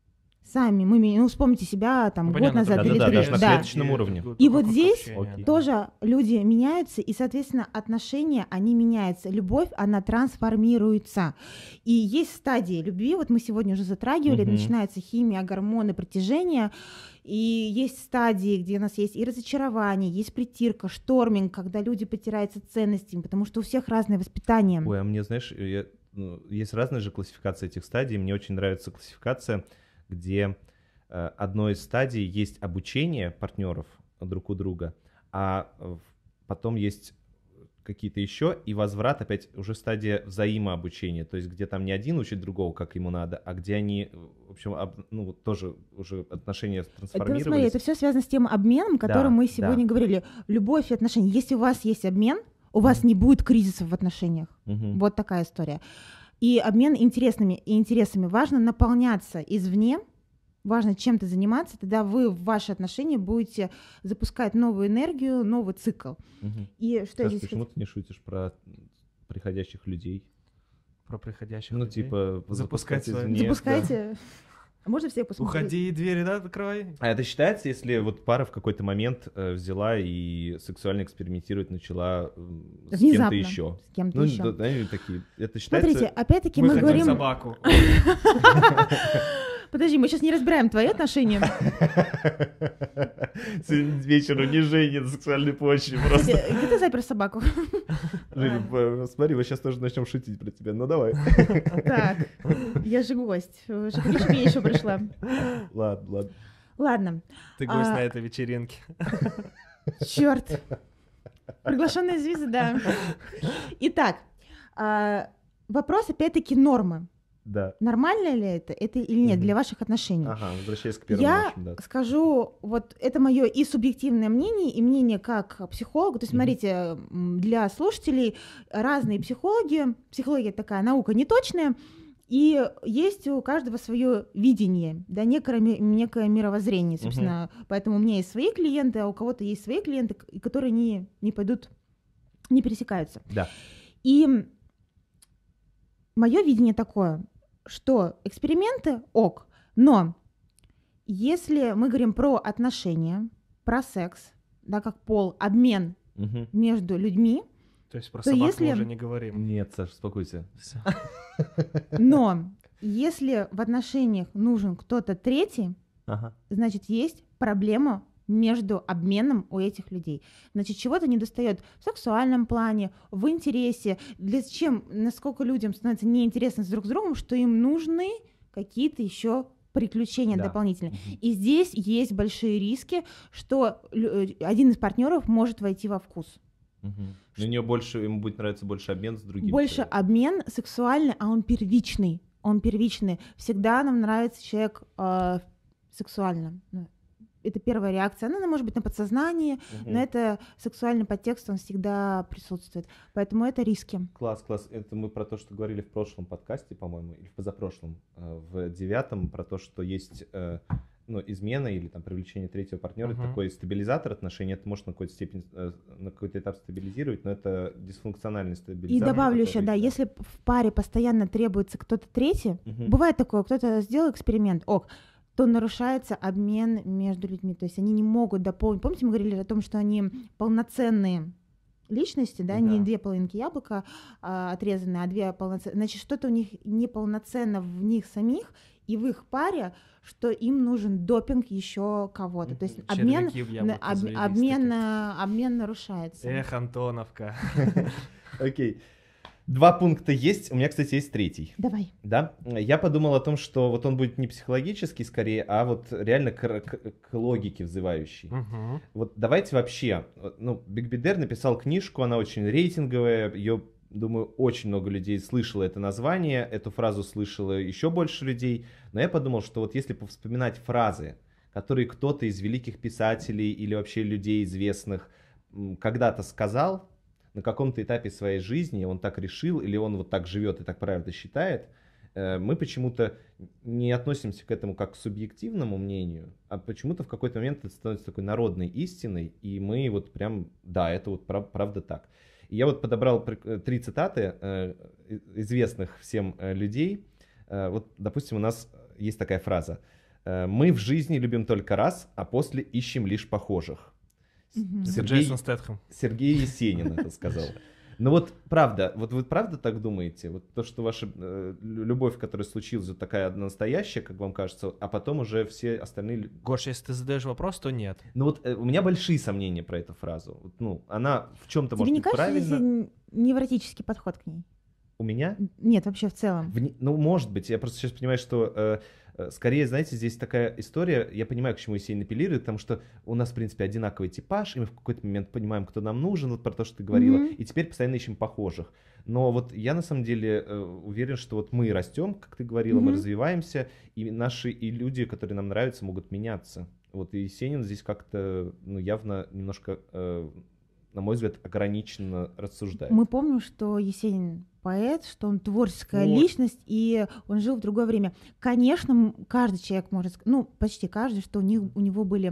сами, мы, ми- ну, вспомните себя там Ну, год понятно, назад там или Да-да-да, три. даже на Да. клеточном уровне. И вот здесь Окей. тоже люди меняются, и, соответственно, отношения, они меняются. Любовь, она трансформируется. И есть стадии любви, вот мы сегодня уже затрагивали, Мгм. начинается химия, гормоны, притяжение, и есть стадии, где у нас есть и разочарование, есть притирка, шторминг, когда люди потеряются ценностями, потому что у всех разное воспитание. Ой, а мне, знаешь, я- ну, есть разные же классификации этих стадий. Мне очень нравится классификация, где э, одной из стадий есть обучение партнеров друг у друга, а э, в- потом есть какие-то еще, и возврат опять уже стадия взаимообучения, то есть где там не один учит другого, как ему надо, а где они, в общем, об- ну вот тоже уже отношения Это, смотри, трансформировались. это все связано с тем обменом, о котором Да, мы сегодня да. говорили. Любовь и отношения. Если у вас есть обмен, у вас Мгм. не будет кризисов в отношениях. Мгм. Вот такая история. И обмен интересными и интересами. Важно наполняться извне, важно чем-то заниматься, тогда вы в ваши отношения будете запускать новую энергию, новый цикл. Мгм. И что я Стас, здесь почему хотела- ты не шутишь про приходящих людей? Про приходящих Ну, людей. типа, Запускать свои- извне, да. Запускайте. А можно всех посмотреть? Уходи, двери, да, открывай. А это считается, если вот пара в какой-то момент э, взяла и сексуально экспериментировать начала м, с кем-то Внезапно. еще? С кем-то Ну, еще. да, они такие. Это считается... Смотрите, опять-таки Мы мы хотим говорим... собаку. Подожди, мы сейчас не разбираем твои отношения. Сегодня вечером не Женя на сексуальной почве просто. Где где ты запер собаку? Женя, э, смотри, мы сейчас тоже начнем шутить про тебя. Ну, давай. Так, я же гость. Шутки, чтобы я еще пришла. Ладно, ладно. Ладно, Ты гость А, на этой вечеринке. черт. Приглашенная звезда. Итак, а, вопрос опять-таки нормы. Да. Нормально ли это, это или нет Мгм. для ваших отношений? Ага, возвращаясь к первому Я нашему, да. скажу, вот это мое и субъективное мнение, и мнение как психолога. То есть, Мгм. смотрите, м, для слушателей разные психологи, психология такая наука неточная, и есть у каждого свое видение, да, некое, ми- некое мировоззрение, собственно. Поэтому у меня есть свои клиенты, а у кого-то есть свои клиенты, к- и которые не, не пойдут, не пересекаются. Да. И мое видение такое, что эксперименты ок, но если мы говорим про отношения, про секс, да, как пол, обмен Мгм. между людьми, То есть про То собаку если- мы уже не говорим. Нет, Саш, успокойся. Всё. но если в отношениях нужен кто-то третий, Ага. значит, есть проблема между обменом у этих людей. Значит, чего-то недостает в сексуальном плане, в интересе. Для чем, насколько людям становится неинтересно друг с другом, что им нужны какие-то еще приключения Да. дополнительные. Мгм. И здесь есть большие риски, что лю- э, один из партнеров может войти во вкус. Мгм. У нее больше, ему будет нравиться больше обмен с другим. Больше человеком. обмен сексуальный, а он первичный. Он первичный. Всегда нам нравится человек э, сексуально. Ну, это первая реакция. Она может быть на подсознании, Мгм. но это сексуальный подтекст, он всегда присутствует. Поэтому это риски. Класс, класс. Это мы про то, что говорили в прошлом подкасте, по-моему, или в позапрошлом, э, в девятом, про то, что есть э, ну, измена или там привлечение третьего партнера, это Мгм. такой стабилизатор отношений, это может на какой-то степень, э, на какой-то этап стабилизировать, но это дисфункциональный И стабилизатор. добавлю еще, который, да, если п- в паре постоянно требуется кто-то третий, Мгм. бывает такое, кто-то сделал эксперимент, ок, то нарушается обмен между людьми. То есть они не могут дополнить. Помните, мы говорили о том, что они полноценные личности, да, не Да. две половинки яблока а, отрезанные, а две полноценные. Значит, что-то у них неполноценно в них самих и в их паре, что им нужен допинг еще кого-то. То есть Мгм. обмен, Червяки в на- яблоко об- завелись обмен, такие. на- обмен нарушается. Эх, Антоновка. Окей. Два пункта есть. У меня, кстати, есть третий. Давай. Да, я подумал о том, что вот он будет не психологический скорее, а вот реально к, к- к логике взывающий. Мгм. Вот давайте вообще, э, ну, Биг Бидер написал книжку, она очень рейтинговая, ее, думаю, очень много людей слышало это название, эту фразу слышало еще больше людей, но я подумал, что вот если повспоминать фразы, которые кто-то из великих писателей или вообще людей известных м, когда-то сказал, на каком-то этапе своей жизни он так решил, или он вот так живет и так правильно считает, э, мы почему-то не относимся к этому как к субъективному мнению, а почему-то в какой-то момент это становится такой народной истиной, и мы вот прям, да, это вот прав- правда так. И я вот подобрал при- э, три цитаты э, и- известных всем э, людей. Э, Вот, допустим, у нас есть такая фраза. Мы в жизни любим только раз, а после ищем лишь похожих. Мгм. Это Сергей, Джейсон Стэтхэм. Сергей Есенин это сказал. Ну вот правда, вот вы правда так думаете? Вот то, что ваша э, любовь, которая случилась, вот такая настоящая, как вам кажется, а потом уже все остальные... лю- Гош, если ты задаешь вопрос, то нет. Ну вот э, у меня большие сомнения про эту фразу. Вот, ну, она в чем-то Тебе может не быть кажется, правильно. здесь н- невротический подход к ней? У меня? Нет, вообще в целом. В не- Ну, может быть. Я просто сейчас понимаю, что э, э, скорее, знаете, здесь такая история. Я понимаю, к чему Есенин апеллирует, потому что у нас, в принципе, одинаковый типаж, и мы в какой-то момент понимаем, кто нам нужен, вот про то, что ты говорила, Мгм. и теперь постоянно ищем похожих. Но вот я на самом деле э, уверен, что вот мы растем, как ты говорила, мы Мгм. развиваемся, и наши и люди, которые нам нравятся, могут меняться. Вот и Есенин здесь как-то, ну, явно немножко, э, на мой взгляд, ограниченно рассуждает. Мы помним, что Есенин поэт, что он творческая Вот. личность, и он жил в другое время. Конечно, м, каждый человек может, ск- ну, почти каждый, что у, них, у него были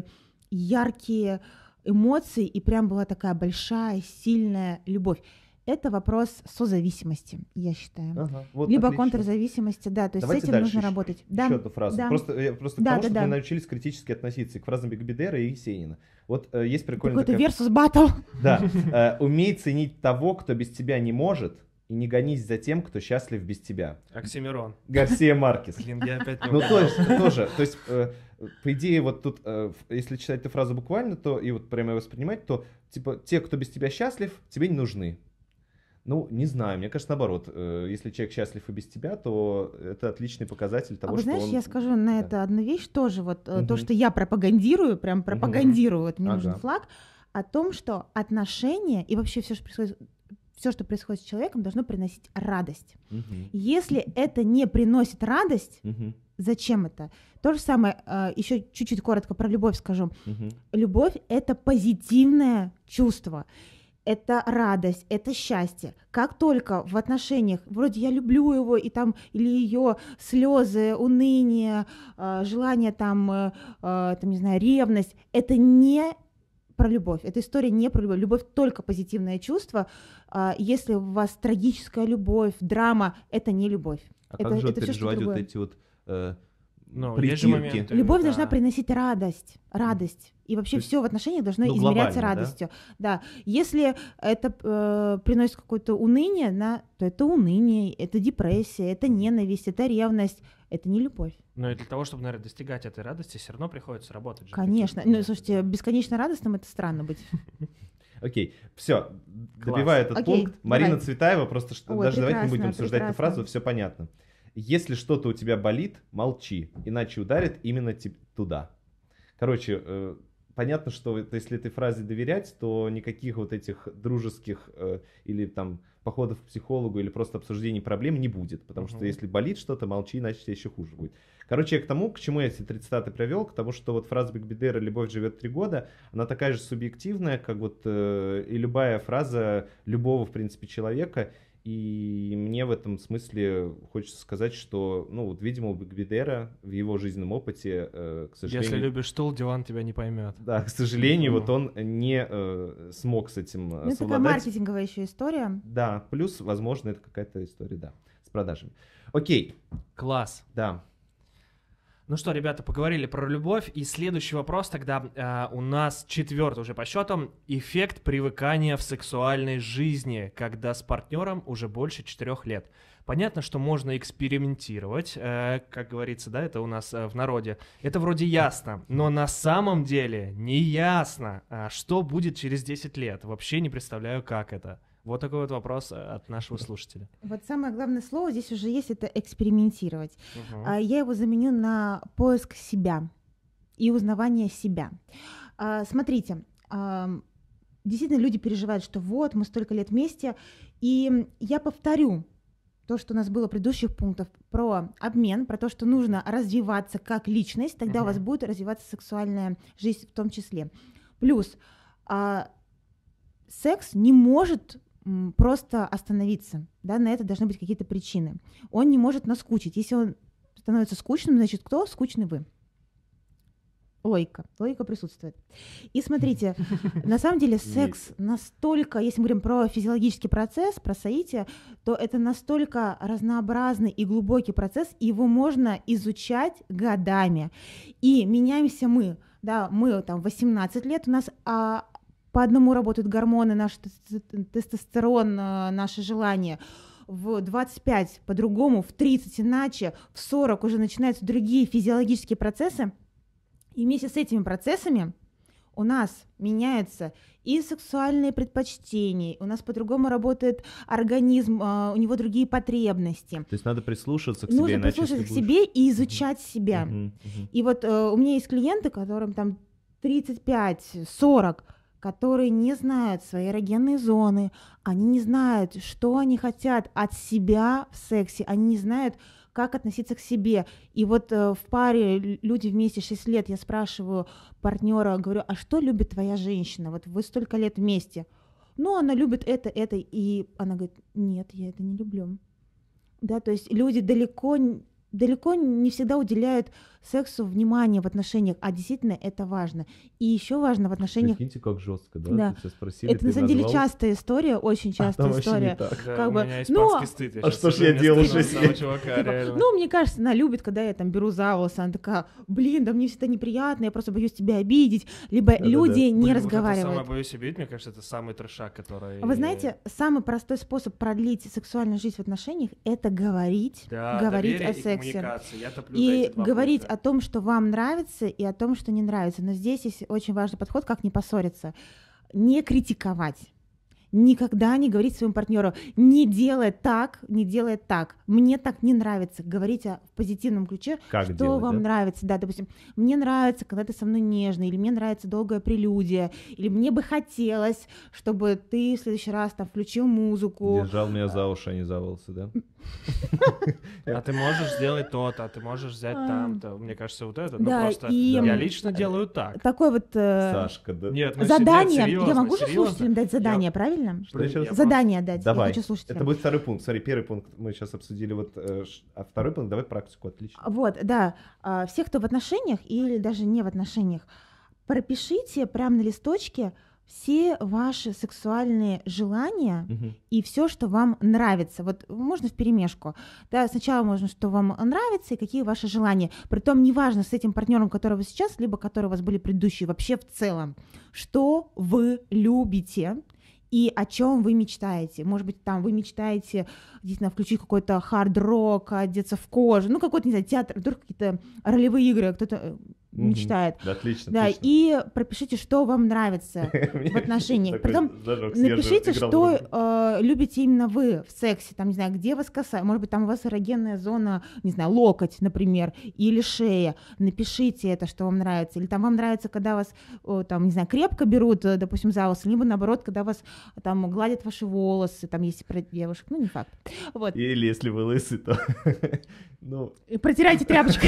яркие эмоции, и прям была такая большая, сильная любовь. Это вопрос созависимости, я считаю. Ага, вот Либо отлично. контрзависимости, да, то есть Давайте с этим дальше нужно еще- работать. Да, Еще одну фразу. да. Просто, я, просто Да, к тому, да, чтобы да. мы научились критически относиться к фразам Бигбедера и Есенина. Вот э, есть прикольная Какой-то такая... версус батл. Да. э, «Умей ценить того, кто без тебя не может, и не гонись за тем, кто счастлив без тебя». Оксимирон. Гарсия Маркес. Блин, я опять не Ну, то угадал. есть, тоже, то есть, э, по идее, вот тут, э, в- если читать эту фразу буквально, то и вот прямо ее воспринимать, то, типа, те, кто без тебя счастлив, тебе не нужны. Ну, не знаю, мне кажется, наоборот, э, если человек счастлив и без тебя, то это отличный показатель того, А вы что знаешь, он... я скажу на Да. это одну вещь тоже, вот э, то, Мгм. что я пропагандирую, прям пропагандирую, вот мне нужен Ага. флаг, о том, что отношения и вообще все, что происходит, все, что происходит с человеком, должно приносить радость. Мгм. Если это не приносит радость, Мгм. зачем это? То же самое, еще чуть-чуть коротко про любовь скажу. Мгм. Любовь — это позитивное чувство. Это радость, это счастье. Как только в отношениях, вроде я люблю его, и там, или ее слезы, уныние, э, желание там, э, э, там, не знаю, ревность, это не про любовь. Эта история не про любовь. Любовь только позитивное чувство. А если у вас трагическая любовь, драма, это не любовь. А Это- как же вот это всё, что переживать вот вот другое. эти вот э, Ну, есть же притирки? моменты. Любовь да. должна приносить радость, радость. И вообще То есть, все в отношениях должно ну, измеряться глобально, да? радостью. Да? Если это э, приносит какое-то уныние, на, то это уныние, это депрессия, это ненависть, это ревность, это не любовь. Но и для того, чтобы, наверное, достигать этой радости, все равно приходится работать. же Конечно. какие-то Ну, слушайте, моменты, бесконечно радостным это странно быть. Окей, все, Класс. добиваю этот Окей, пункт. Марина давай. Цветаева, просто что, Ой, даже давайте не прекрасно, будем обсуждать эту прекрасно. фразу, все понятно. Если что-то у тебя болит, молчи, иначе ударит именно тип- туда. Короче, э, понятно, что вот если этой фразе доверять, то никаких вот этих дружеских э, или там походов к психологу или просто обсуждений проблем не будет, потому что Мгм. если болит что-то, молчи, иначе тебе еще хуже будет. Короче, я к тому, к чему я эти три цитаты привел, к тому, что вот фраза Бигбедера «любовь живет три года», она такая же субъективная, как вот э, и любая фраза любого, в принципе, человека. И мне в этом смысле хочется сказать, что, ну, вот, видимо, у Бигбедера в его жизненном опыте, э, к сожалению... Если любишь стул, диван тебя не поймет. Да, к сожалению, Мгм. вот он не э, смог с этим э, Ну, это такая совладать. маркетинговая еще история. Да, плюс, возможно, это какая-то история, да, с продажами. Окей, Класс. да. Ну что, ребята, поговорили про любовь, и следующий вопрос тогда э, у нас четвертый уже по счетам. Эффект привыкания в сексуальной жизни, когда с партнером уже больше четырех лет. Понятно, что можно экспериментировать, э, как говорится, да, это у нас э, в народе. Это вроде ясно, но на самом деле не ясно, а что будет через десять лет. Вообще не представляю, как это. Вот такой вот вопрос э, от нашего слушателя. Вот самое главное слово здесь уже есть — это экспериментировать. Мгм. А я его заменю на поиск себя и узнавание себя. А, Смотрите, ам, действительно люди переживают, что вот мы столько лет вместе, и я повторю то, что у нас было в предыдущих пунктах про обмен, про то, что нужно развиваться как личность, тогда у вас Мгм. будет развиваться сексуальная жизнь в том числе. Плюс а, секс не может м, просто остановиться, да, на это должны быть какие-то причины. Он не может наскучить. Если он становится скучным, значит, кто? Скучный вы. Логика. Логика присутствует. И смотрите, на самом деле секс настолько, если мы говорим про физиологический процесс, про соитие, то это настолько разнообразный и глубокий процесс, и его можно изучать годами. И меняемся мы, да, мы там восемнадцать лет, у нас а, по одному работают гормоны, наш тестостерон, наши желания. В двадцать пять по-другому, в тридцать иначе, в сорок уже начинаются другие физиологические процессы. И вместе с этими процессами у нас меняются и сексуальные предпочтения, у нас по-другому работает организм, у него другие потребности. То есть надо прислушиваться к Нужно себе, иначе прислушиваться к будешь... себе и изучать себя. Мгм, мгм. И вот э, у меня есть клиенты, которым там тридцать пять сорок, которые не знают свои эрогенные зоны, они не знают, что они хотят от себя в сексе, они не знают, как относиться к себе. И вот э, в паре люди вместе шесть лет, я спрашиваю партнера, говорю, а что любит твоя женщина? Вот вы столько лет вместе. Ну, она любит это, это. И она говорит, нет, я это не люблю. Да, то есть люди далеко, далеко не всегда уделяют сексу внимание в отношениях, а действительно это важно. И еще важно в отношениях... Прикиньте, как жестко, да? Да. Тут тебя спросили, Это ты на самом деле назвал, частая история, очень а частая там вообще не история. так. Да, Как у бы, меня ну, испанский стыд. а щас что ж уже я не делаю стыдно шесть самого лет? чувака, Типа, реально. ну, мне кажется, она любит, когда я там беру за волосы, она такая, блин, да мне всегда неприятно, я просто боюсь тебя обидеть, либо Да-да-да. люди не Блин, вот это разговаривают. самое боюсь обидеть, мне кажется, это самый трешак, который... А вы знаете, самый простой способ продлить сексуальную жизнь в отношениях — это говорить, Да, говорить доверие о и сексе. коммуникация. Я топлю за И эти два говорить пункта. о том, что вам нравится, и о том, что не нравится. Но здесь есть очень важный подход, как не поссориться. Не критиковать. Никогда не говорить своему партнеру, не делай так, не делай так. Мне так не нравится. Говорите в позитивном ключе, Как что делать, вам да? нравится. Да, допустим, мне нравится, когда ты со мной нежный, или мне нравится долгая прелюдия, или мне бы хотелось, чтобы ты в следующий раз там включил музыку. Держал меня за уши, а не за волосы, да? А ты можешь сделать то-то, а ты можешь взять А. там-то. Мне кажется, вот это. Ну, Да, просто и- я лично делаю так. Такой вот э, Сашка, да? Нет, ну, задание. нет, серьезно, Я могу же серьезно. слушателям дать задание, Я- правильно? Что еще раз? Я Задание дать. Давай. Я хочу слушателям. Это будет второй пункт. Смотри, первый пункт мы сейчас обсудили, вот, э, ш- а второй пункт, давай практику, отлично. Вот, да. А, Все, кто в отношениях или даже не в отношениях, пропишите прямо на листочке все ваши сексуальные желания Мгм. и все, что вам нравится. Вот можно вперемешку. Да, сначала можно, что вам нравится и какие ваши желания. Притом неважно с этим партнером, который вы сейчас, либо который у вас были предыдущие, вообще в целом, что вы любите и о чем вы мечтаете. Может быть, там вы мечтаете, действительно, включить какой-то хард-рок, одеться в кожу, ну, какой-то, не знаю, театр, вдруг какие-то ролевые игры, кто-то э, Мгм. мечтает. Да, отлично. Да, отлично. и пропишите, что вам нравится в отношениях. Такой Потом зажёг, я же напишите, играл в что игру. э, любите именно вы в сексе. Там, не знаю, где вас касается. Может быть, там у вас эрогенная зона, не знаю, локоть, например, или шея. Напишите это, что вам нравится. Или там вам нравится, когда вас, о, там, не знаю, крепко берут, э, допустим, за волосы, либо наоборот, когда вас там гладят ваши волосы, там, если про девушек, ну, не факт. Вот. Или если вы лысый, то... Ну, И протирайте тряпочкой.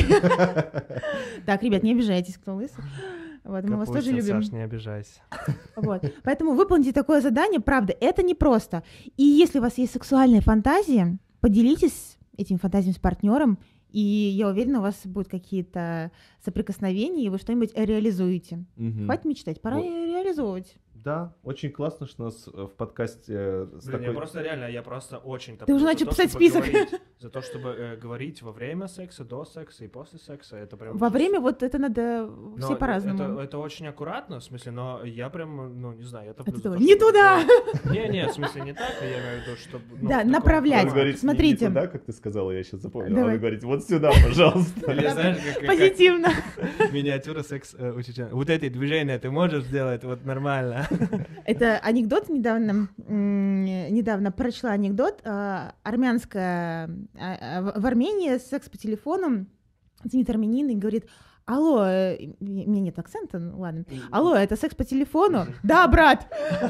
Так, ребят, не обижайтесь, кто лысый. Вот, мы вас тоже Капустин, любим. Саш, не обижайся. Вот. Поэтому выполните такое задание, правда, это непросто. И если у вас есть сексуальные фантазии, поделитесь этими фантазиями с партнером, и я уверена, у вас будут какие-то соприкосновения, и вы что-нибудь реализуете. мгм. Хватит мечтать, пора Вот. и реализовывать. Да, очень классно, что у нас э, в подкасте э, с Блин, я такой... просто реально, я просто очень Ты уже топлю за начал то, писать чтобы список. говорить- За то, чтобы э, говорить во время секса, до секса и после секса. Это прям... Во время вот это надо Но все по-разному. Это, это очень аккуратно, в смысле, но я прям, ну, не знаю, я топлю Это за то, здорово. Не чтобы туда! говорить- Не, не, в смысле не так, я имею в виду, чтобы... ну, Да, в таком направлять. Он формате. говорит, не- Смотрите. не туда, как ты сказала, я сейчас запомнил. Давай. А вы говорите, вот сюда, пожалуйста. Или знаешь, как- как- Позитивно. как миниатюра секс э, учителя. Вот эти движения ты можешь сделать вот нормально. Это анекдот недавно, м, недавно прочла анекдот. а, Армянская, а, а, в в Армении секс по телефону, звонит армянин и говорит: алло, э, у меня нет акцента, ну ладно. Алло, это секс по телефону? Да, брат.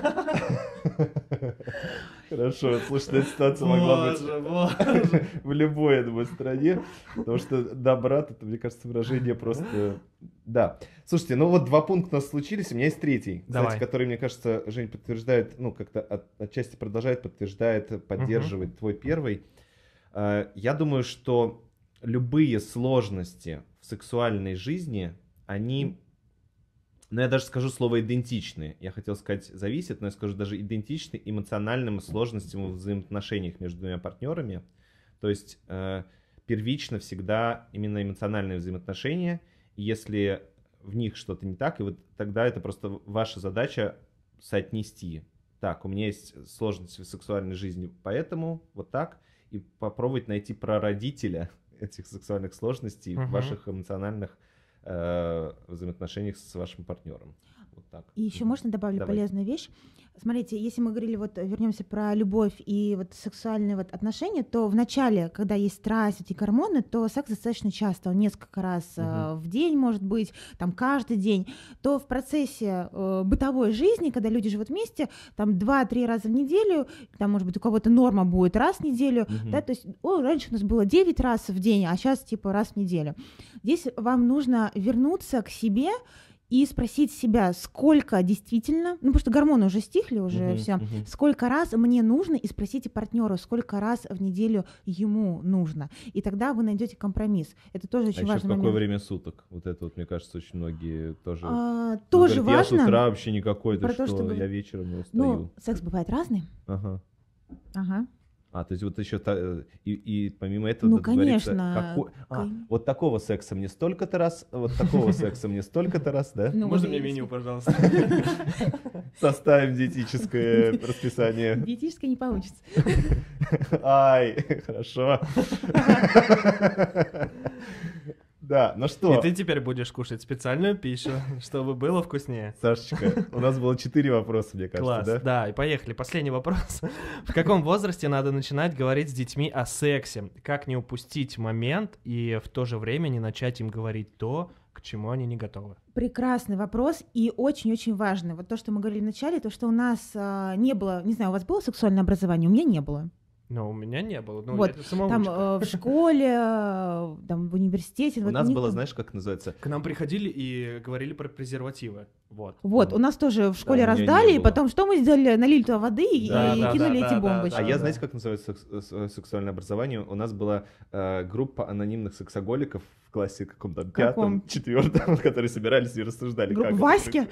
Хорошо, слушай, эта ситуация могла быть Боже, боже. в любой, я думаю, стране, потому что «да, брат», это, мне кажется, выражение просто... Да. Слушайте, ну вот два пункта у нас случились, у меня есть третий, кстати, Давай. который, мне кажется, Жень подтверждает, ну, как-то от- отчасти продолжает, подтверждает, поддерживает твой первый. А, Я думаю, что любые сложности в сексуальной жизни, они Но я даже скажу слово «идентичные». Я хотел сказать «зависит», но я скажу даже «идентичны» эмоциональным сложностям в взаимоотношениях между двумя партнерами. То есть э, первично всегда именно эмоциональные взаимоотношения. И если в них что-то не так, и вот тогда это просто ваша задача соотнести. Так, у меня есть сложности в сексуальной жизни, поэтому вот так. И попробовать найти прародителя этих сексуальных сложностей uh-huh. в ваших эмоциональных э, взаимоотношениях с вашим партнером. Вот так. И еще mm-hmm. можно добавить Давай. полезную вещь. Смотрите, если мы говорили, вот вернемся про любовь и вот сексуальные вот отношения, то в начале, когда есть страсть, эти гормоны, то секс достаточно часто, он несколько раз uh-huh. э, в день может быть, там каждый день, то в процессе э, бытовой жизни, когда люди живут вместе, там два-три раза в неделю, там может быть у кого-то норма будет раз в неделю, uh-huh. да, то есть о, раньше у нас было девять раз в день, а сейчас типа раз в неделю. Здесь вам нужно вернуться к себе и спросить себя, сколько действительно, ну потому что гормоны уже стихли, уже uh-huh, все, uh-huh. сколько раз мне нужно, и спросите партнера, сколько раз в неделю ему нужно. И тогда вы найдете компромисс. Это тоже очень а важный еще в какое момент. время суток? Вот это вот, мне кажется, очень многие тоже... А, тоже говорят, важно. Я с утра вообще никакой, про то, то, что, что я вечером не устаю. Ну, секс бывает разный. Ага. Ага. А, то есть вот еще та, и, и помимо этого, ну, да, говорится, конечно. какой, а, вот такого секса мне столько-то раз, вот такого секса мне столько-то раз, да? Ну, можно мне меню, пожалуйста? Составим диетическое расписание. Диетическое не получится. Ай, хорошо. Да, ну что? И ты теперь будешь кушать специальную пищу, чтобы было вкуснее. Сашечка, у нас было четыре вопроса, мне кажется, Класс, да? да, и поехали. Последний вопрос. В каком возрасте надо начинать говорить с детьми о сексе? Как не упустить момент и в то же время не начать им говорить то, к чему они не готовы? Прекрасный вопрос и очень-очень важный. Вот то, что мы говорили вначале, то, что у нас а, не было, не знаю, у вас было сексуальное образование? У меня не было. Но у меня не было. Ну, вот, там э, в школе, э, там в университете. У вот нас никто... было, знаешь, как называется? К нам приходили и говорили про презервативы. Вот. Вот, у нас тоже в школе да, раздали, и потом что мы сделали? Налили туда воды да, и да, кинули да, эти да, бомбочки. А да, я, да. знаете, как называется секс- сексуальное образование? У нас была э, группа анонимных сексоголиков в классе каком-то пятом, четвертом, которые собирались и рассуждали. Группа как Васьки?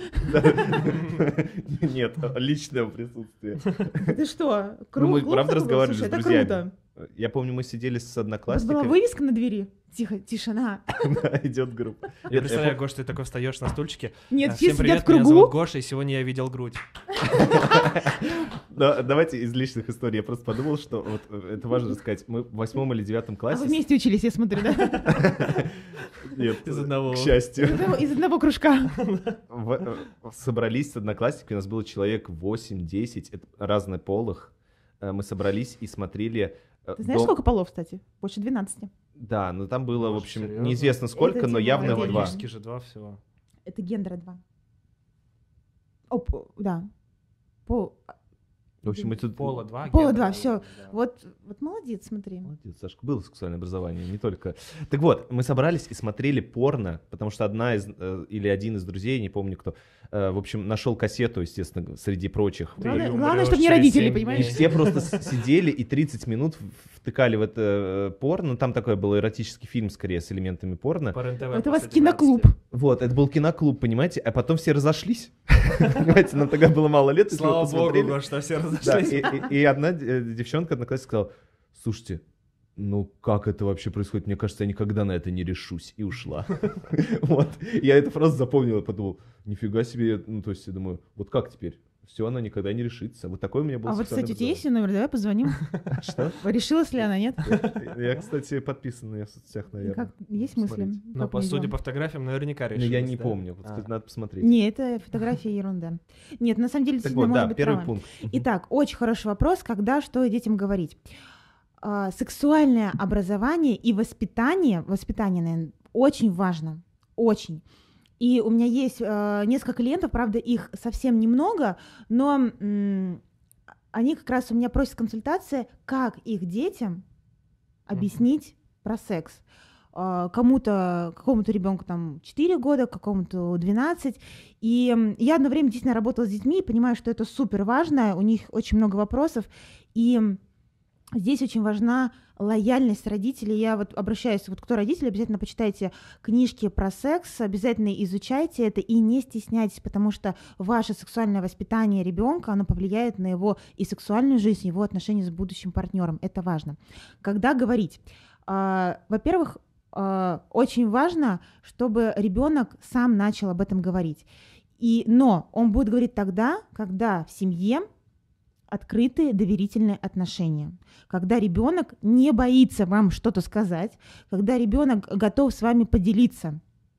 Нет, личное присутствие. Ты что? Ну, мы правда разговаривали с это друзьями. круто. Я помню, мы сидели с У вас была одноклассниками. вывеска на двери? Тихо, тишина. Да, идет группа. Я представляю, Гош, ты такой встаешь на стульчике. Нет, А, все Всем сидят привет, в меня зовут кругу. Гоша, и сегодня я видел грудь. Да, давайте из личных историй. Я просто подумал, что вот это важно рассказать. Мы в восьмом или девятом А классе... вы вместе учились, я смотрю, да? Нет, Из одного. к Из счастью. одного, из одного кружка. В- собрались с одноклассниками, у нас было человек восемь-десять, это разнополых. Э, Мы собрались и смотрели... э, Ты знаешь, дом- сколько полов, кстати? Больше двенадцати. Да, ну там было, в Боже, общем, серьезно? неизвестно сколько, Это но типа явно в отдельно. два. Логически же два всего. Это гендера два. Оп, да. Пол, В общем, мы тут... Пола два. Пола гендера два, два, всё. да. вот, вот молодец, смотри. Молодец, Сашка, было сексуальное образование, не только... Так вот, мы собрались и смотрели порно, потому что одна из, э, или один из друзей, не помню кто, э, в общем, нашел кассету, естественно, среди прочих. Главное, умрёшь главное, чтобы не через родители, семь И понимаешь? дней. все просто с- сидели и тридцать минут в- втыкали в это э, порно. Там такой был эротический фильм, скорее, с элементами порно. По РЕН-ТВ Это у вас после киноклуб. двенадцати. Вот, это был киноклуб, понимаете? А потом все разошлись. Понимаете, нам тогда было мало лет. и мы Слава богу, посмотрели. Гош, что все Да, разошлись. и, и- и одна э, девчонка, одноклассница, сказала: слушайте, ну как это вообще происходит? Мне кажется, я никогда на это не решусь. И ушла. Вот. Я это просто запомнил и подумал: нифига себе. Ну, то есть я думаю, вот как теперь? Все, она никогда не решится. Вот такой у меня был А вот, сексуальный кстати, у тебя есть образование. её номер? Давай позвоним. Что? Решилась ли она, нет? Я, кстати, подписан на её в соцсетях, наверное. Как, есть мысли? Посмотрите. Но Как по мы судя идём? по фотографиям, наверняка Ну, решилась. я не да? помню, вот, А. кстати, надо посмотреть. Не, это фотография ерунда. Нет, на самом деле, Так действительно, вот, может да, быть, первый права. пункт. Мгм. Итак, очень хороший вопрос, когда что детям говорить. А, сексуальное образование и воспитание, воспитание, наверное, очень важно, очень. И у меня есть э, несколько клиентов, правда, их совсем немного, но м, они как раз у меня просят консультации, как их детям объяснить про секс. А, кому-то, какому-то ребенку там четыре года, какому-то двенадцать. И м, я одно время действительно работала с детьми и понимаю, что это супер важно, у них очень много вопросов. И м, здесь очень важна лояльность родителей. Я вот обращаюсь, вот кто родители, обязательно почитайте книжки про секс, обязательно изучайте это и не стесняйтесь, потому что ваше сексуальное воспитание ребенка, оно повлияет на его и сексуальную жизнь, его отношения с будущим партнером. Это важно. Когда говорить? А, во-первых, а, очень важно, чтобы ребенок сам начал об этом говорить. И, но он будет говорить тогда, когда в семье открытые доверительные отношения, когда ребенок не боится вам что-то сказать, когда ребенок готов с вами поделиться.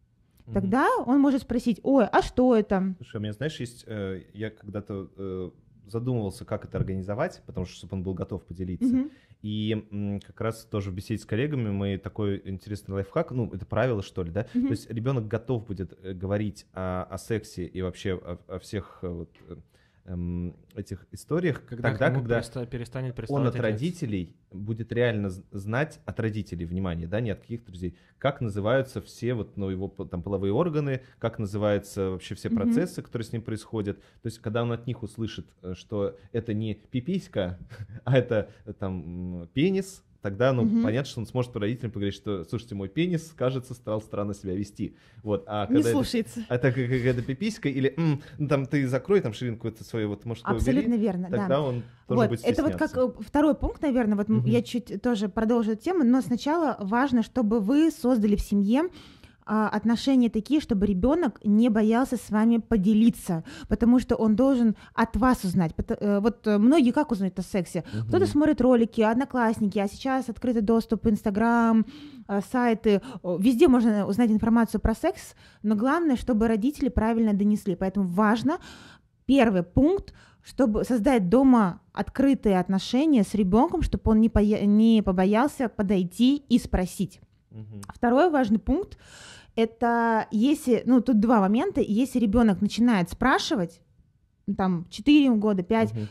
Тогда он может спросить: ой, а что это? Слушай, у меня, знаешь, есть, э, я когда-то э, задумывался, как это организовать, потому что, чтобы он был готов поделиться. Мгм. И м, как раз тоже в беседе с коллегами мы такой интересный лайфхак, ну, это правило, что ли, да? Мгм. То есть ребенок готов будет э, говорить о, о сексе и вообще о, о всех э, вот, э, эм, этих историях, Когда, тогда, к нему когда переста- перестанет он приставать от отец. родителей будет реально з- знать, от родителей, внимание, да, не от каких-то друзей, как называются все вот, ну, его по- там половые органы, как называются вообще все Мгм. процессы, которые с ним происходят. То есть, когда он от них услышит, э, что это не пиписька, а это э, там м, пенис, тогда, ну, Мгм. понятно, что он сможет родителям поговорить, что, слушайте, мой пенис, кажется, стал странно себя вести. Вот, а Не когда это, слушается. а это как- какая-то пиписька или «М, ну, там ты закрой там ширинку это свою вот мужскую Абсолютно убери», верно, да. тогда он тоже Вот, будет это вот как стесняться. э, второй пункт, наверное, вот м, Мгм. я чуть тоже продолжу эту тему, но сначала важно, чтобы вы создали в семье а, отношения такие, чтобы ребенок не боялся с вами поделиться, потому что он должен от вас узнать. Пото- э, Вот э, многие как узнают о сексе? Мгм. Кто-то смотрит ролики, одноклассники, а сейчас открытый доступ, Инстаграм, э, сайты, о, везде можно узнать информацию про секс, но главное, чтобы родители правильно донесли. Поэтому важно, первый пункт, чтобы создать дома открытые отношения с ребенком, чтобы он не, поя- не побоялся подойти и спросить. Мгм. Второй важный пункт — это если, ну тут два момента, если ребенок начинает спрашивать, ну, там четыре года, пять, Мгм.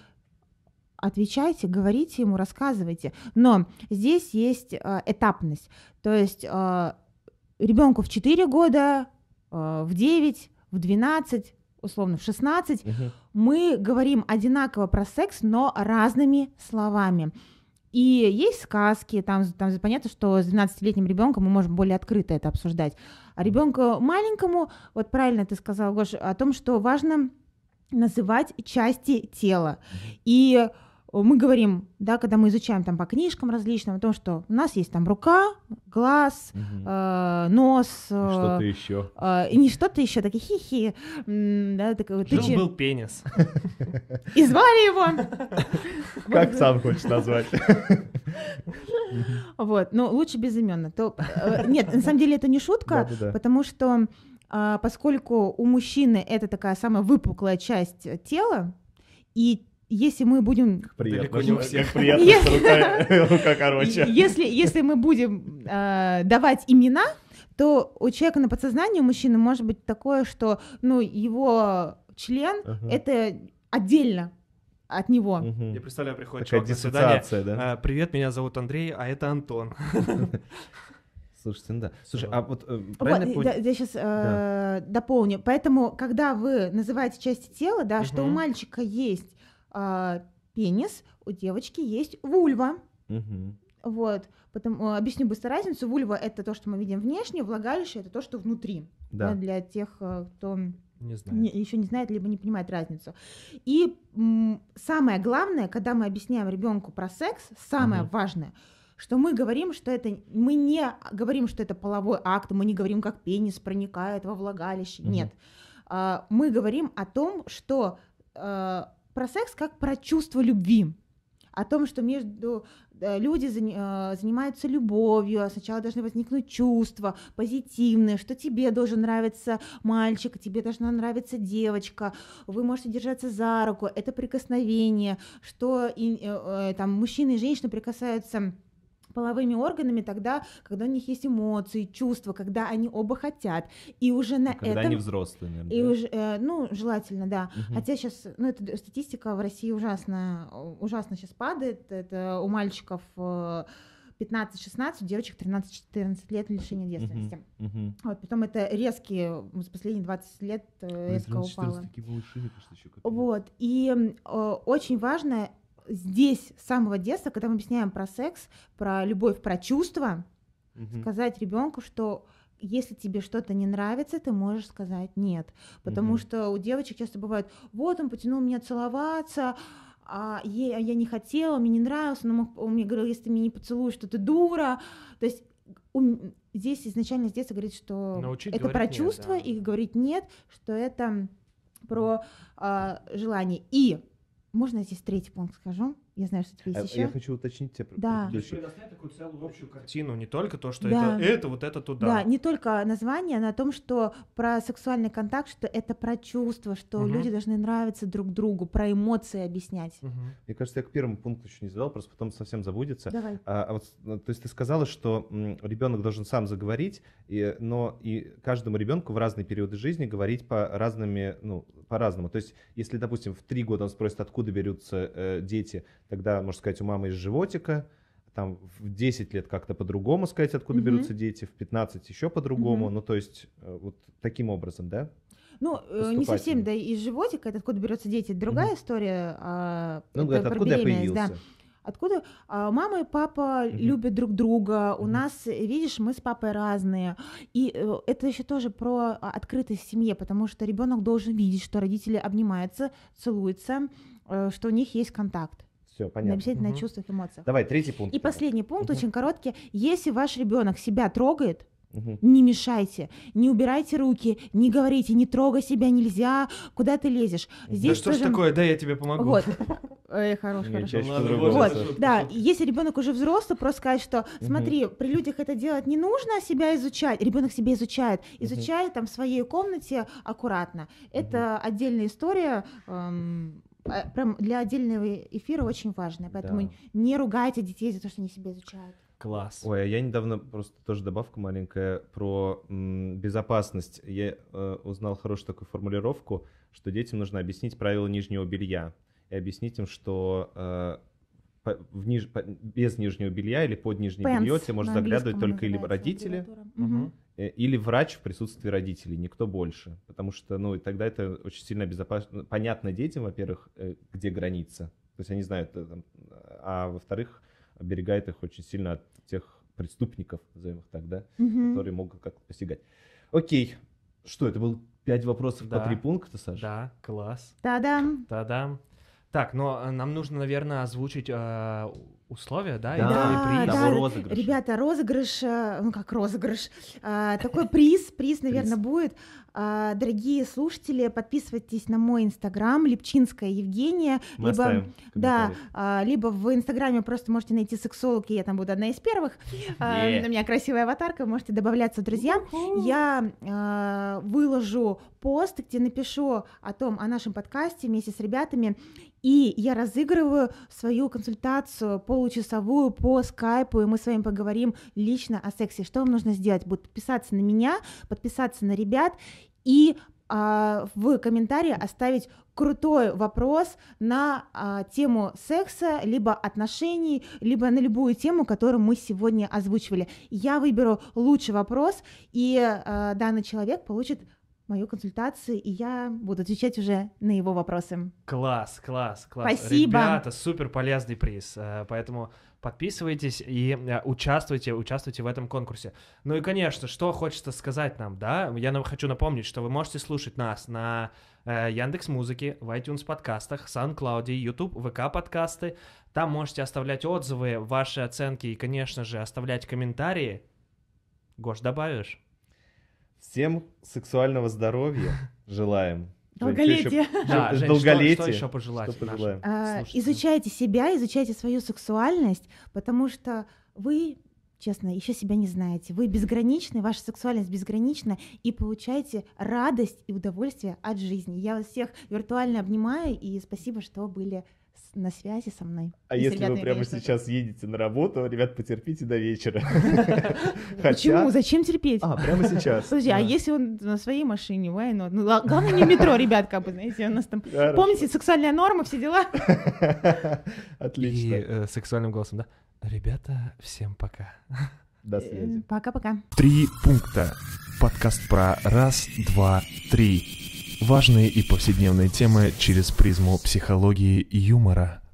отвечайте, говорите ему, рассказывайте. Но здесь есть э, этапность. То есть э, ребенку в четыре года, э, в девять, в двенадцать, условно в шестнадцать Мгм. мы говорим одинаково про секс, но разными словами. И есть сказки, там, там понятно, что с двенадцатилетним ребенком мы можем более открыто это обсуждать. А ребенку маленькому, вот правильно ты сказал, Гош, о том, что важно называть части тела. И мы говорим, да, когда мы изучаем там по книжкам различным, о том, что у нас есть там рука, глаз, Мгм. э, нос, э, Что-то еще. э, и не что-то еще, такие хихи, м, да, такой вот, ты че- Жил-был пенис. и звали его. Как Вот. сам хочешь назвать? Вот, но лучше безыменно. То, э, нет, на самом деле это не шутка, Да-да-да. потому что а, поскольку у мужчины это такая самая выпуклая часть э, тела, и если мы будем, Приятно. Далеко не у всех. Как приятно, Если- что рука- рука короче. если, если мы будем э, давать имена, то у человека на подсознании, у мужчины, может быть такое, что ну, его член Ага. это отдельно от него. Мгм. Я представляю, приходит Такая чувак на свидание. диссоциация, да? «А, Привет, меня зовут Андрей, а это Антон. Слушайте, ну да. Слушай, а вот э, Вот, правильно я да, понял? я сейчас дополню. Поэтому, когда вы называете части тела, да, что у Мгм. мальчика есть а, пенис, у девочки есть вульва. Мгм. Вот. Потом, а, объясню быстро разницу. Вульва — это то, что мы видим внешне, влагалище — это то, что внутри. Да, Да. для тех, а, кто Не знаю. еще не знает, либо не понимает разницу. И м, самое главное, когда мы объясняем ребенку про секс, самое Мгм. важное, что мы говорим, что это мы не говорим, что это половой акт, мы не говорим, как пенис проникает во влагалище. Мгм. Нет. А, мы говорим о том, что а, про секс как про чувство любви. О том, что между э, люди зани- э, занимаются любовью, а сначала должны возникнуть чувства позитивные, что тебе должен нравиться мальчик, тебе должна нравиться девочка, вы можете держаться за руку, это прикосновение, что и, э, э, там мужчины и женщины прикасаются половыми органами тогда, когда у них есть эмоции, чувства, когда они оба хотят, и уже на Когда этом они взрослые, наверное. и да? уже, э, ну, желательно, да. Мгм. Хотя сейчас, ну, это статистика в России ужасно, ужасно сейчас падает. Это у мальчиков э, пятнадцать-шестнадцать, у девочек тринадцать-четырнадцать лет лишения девственности. Мгм. Мгм. Вот, потом это резкие, с последние двадцать лет э, Блин, резко тринадцать, упало. четырнадцать такие малыши, это что еще капец. Вот, и э, очень важно здесь с самого детства, когда мы объясняем про секс, про любовь, про чувства, Мгм. сказать ребенку, что если тебе что-то не нравится, ты можешь сказать нет. Потому Мгм. что у девочек часто бывает, вот он потянул меня целоваться, а я, я не хотела, мне не нравилось, он, мог- он мне говорил, если ты меня не поцелуешь, то ты дура. То есть у м- здесь изначально с детства говорит, что Научить это про говорить нет, чувства, да. и говорить нет, что это про а, желание. И можно я здесь третий пункт скажу? Я знаю, что у тебя А, есть Я еще. хочу уточнить тебе про Да. То есть предыдущий. предоставить такую целую общую картину, не только то, что Да. это, это, вот это туда. Да, не только название, но о том, что про сексуальный контакт, что это про чувства, что Мгм. люди должны нравиться друг другу, про эмоции объяснять. Мгм. Мне кажется, я к первому пункту еще не задал, просто потом совсем забудется. Давай. А, а вот, ну, то есть ты сказала, что ребенок должен сам заговорить, и, но и каждому ребенку в разные периоды жизни говорить по разными, ну, по-разному. То есть, если, допустим, в три года он спросит, откуда берутся э, дети, тогда, можно сказать, у мамы из животика. Там в десять лет как-то по-другому сказать, откуда Мгм. берутся дети, в пятнадцать еще по-другому. Мгм. Ну, то есть, э, вот таким образом, да? Ну, э, не совсем, Поступательно. да, из животика, это откуда берется дети, это другая история. а, Ну, это это про откуда я беременность, да. появился? Откуда? А, мама и папа Мгм. любят друг друга. У Мгм. нас, э, видишь, мы с папой разные. И э, это еще тоже про а, открытость в семье, потому что ребенок должен видеть, что родители обнимаются, целуются, э, что у них есть контакт. Все, На понятно. обязательно Мгм. на чувствах, эмоциях. Давай, третий пункт. И последний пункт, Мгм. очень короткий. Если ваш ребенок себя трогает, Мгм. не мешайте, не убирайте руки, не говорите, не трогай себя, нельзя, куда ты лезешь. Да Здесь что ж тоже- такое, да я тебе помогу. Вот. Эй, хорош, Не, хорошо. чаще Ладно, по-другому. вот. Вот, да, и если ребенок уже взрослый, просто сказать, что смотри, при людях это делать не нужно, себя изучать. Ребенок себя изучает, изучает там в своей комнате аккуратно. Это отдельная история. эм, а, Прям для отдельного эфира очень важная. Поэтому Да. не ругайте детей за то, что они себя изучают. Класс. Ой, а я недавно просто тоже добавка маленькая про м, безопасность. Я э, узнал хорошую такую формулировку, что детям нужно объяснить правила нижнего белья. И объяснить им, что э, по- в ниж- по- без нижнего белья или под нижнее Pants белье тебе может на заглядывать английском только или называется родители, аббревиатура. Мгм. Мгм. э, или врач в присутствии родителей, никто больше. Потому что, ну, и тогда это очень сильно безопасно. Понятно детям, во-первых, э, где граница. То есть они знают, э, там, а во-вторых, оберегает их очень сильно от тех преступников, назовем их так, да, Мгм. которые могут как-то посягать. Окей. Что, это был пять вопросов Да. по три пункта, Саша? Да, класс. Та-дам! Та-дам. Так, но э, нам нужно, наверное, озвучить э, условия, да? и Да, такой приз. того да, розыгрыша. Ребята, розыгрыш, э, ну как розыгрыш, а, такой приз, приз, наверное, Приз. будет. А, Дорогие слушатели, подписывайтесь на мой инстаграм, Липчинская Евгения, Мы либо, оставим в да, комментариях. а, либо в инстаграме просто можете найти сексолог, и я там буду одна из первых. А, Е. У меня красивая аватарка, можете добавляться в друзья. Я а, выложу пост, где напишу о том, о нашем подкасте вместе с ребятами, и я разыгрываю свою консультацию получасовую по скайпу, и мы с вами поговорим лично о сексе. Что вам нужно сделать? Будет подписаться на меня, подписаться на ребят и а, в комментарии оставить крутой вопрос на а, тему секса, либо отношений, либо на любую тему, которую мы сегодня озвучивали. Я выберу лучший вопрос, и а, данный человек получит мою консультацию, и я буду отвечать уже на его вопросы. Класс, класс, класс. Спасибо. Ребята, супер полезный приз. э, Поэтому подписывайтесь и э, участвуйте, участвуйте в этом конкурсе. Ну и, конечно, что хочется сказать нам, да? Я нам хочу напомнить, что вы можете слушать нас на э, Яндекс.Музыке, в iTunes подкастах, SoundCloud, YouTube, ВК подкасты. Там можете оставлять отзывы, ваши оценки и, конечно же, оставлять комментарии. Гош, добавишь? Всем сексуального здоровья желаем. Жень, Долголетие. что еще- Да, что- Жень, долголетие. что, что еще пожелать Что нашим пожелаем? А, слушателям? изучайте себя, изучайте свою сексуальность, потому что вы, честно, еще себя не знаете. Вы безграничны, ваша сексуальность безгранична, и получаете радость и удовольствие от жизни. Я вас всех виртуально обнимаю, и спасибо, что были с- на связи со мной. А И с если вы ребятами, прямо конечно. сейчас едете на работу, ребят, потерпите до вечера. Почему? Хотя... Зачем терпеть? А, прямо сейчас. Слушай, а Да. если он на своей машине, why not? Ну, ла- главное не в метро, ребят, как бы, знаете, у нас там... Хорошо. Помните, сексуальная норма, все дела? Отлично. И э, сексуальным голосом, да? Ребята, всем пока. До Э, связи. Пока-пока. Три пункта. Подкаст про раз, два, три. Важные и повседневные темы через призму психологии и юмора.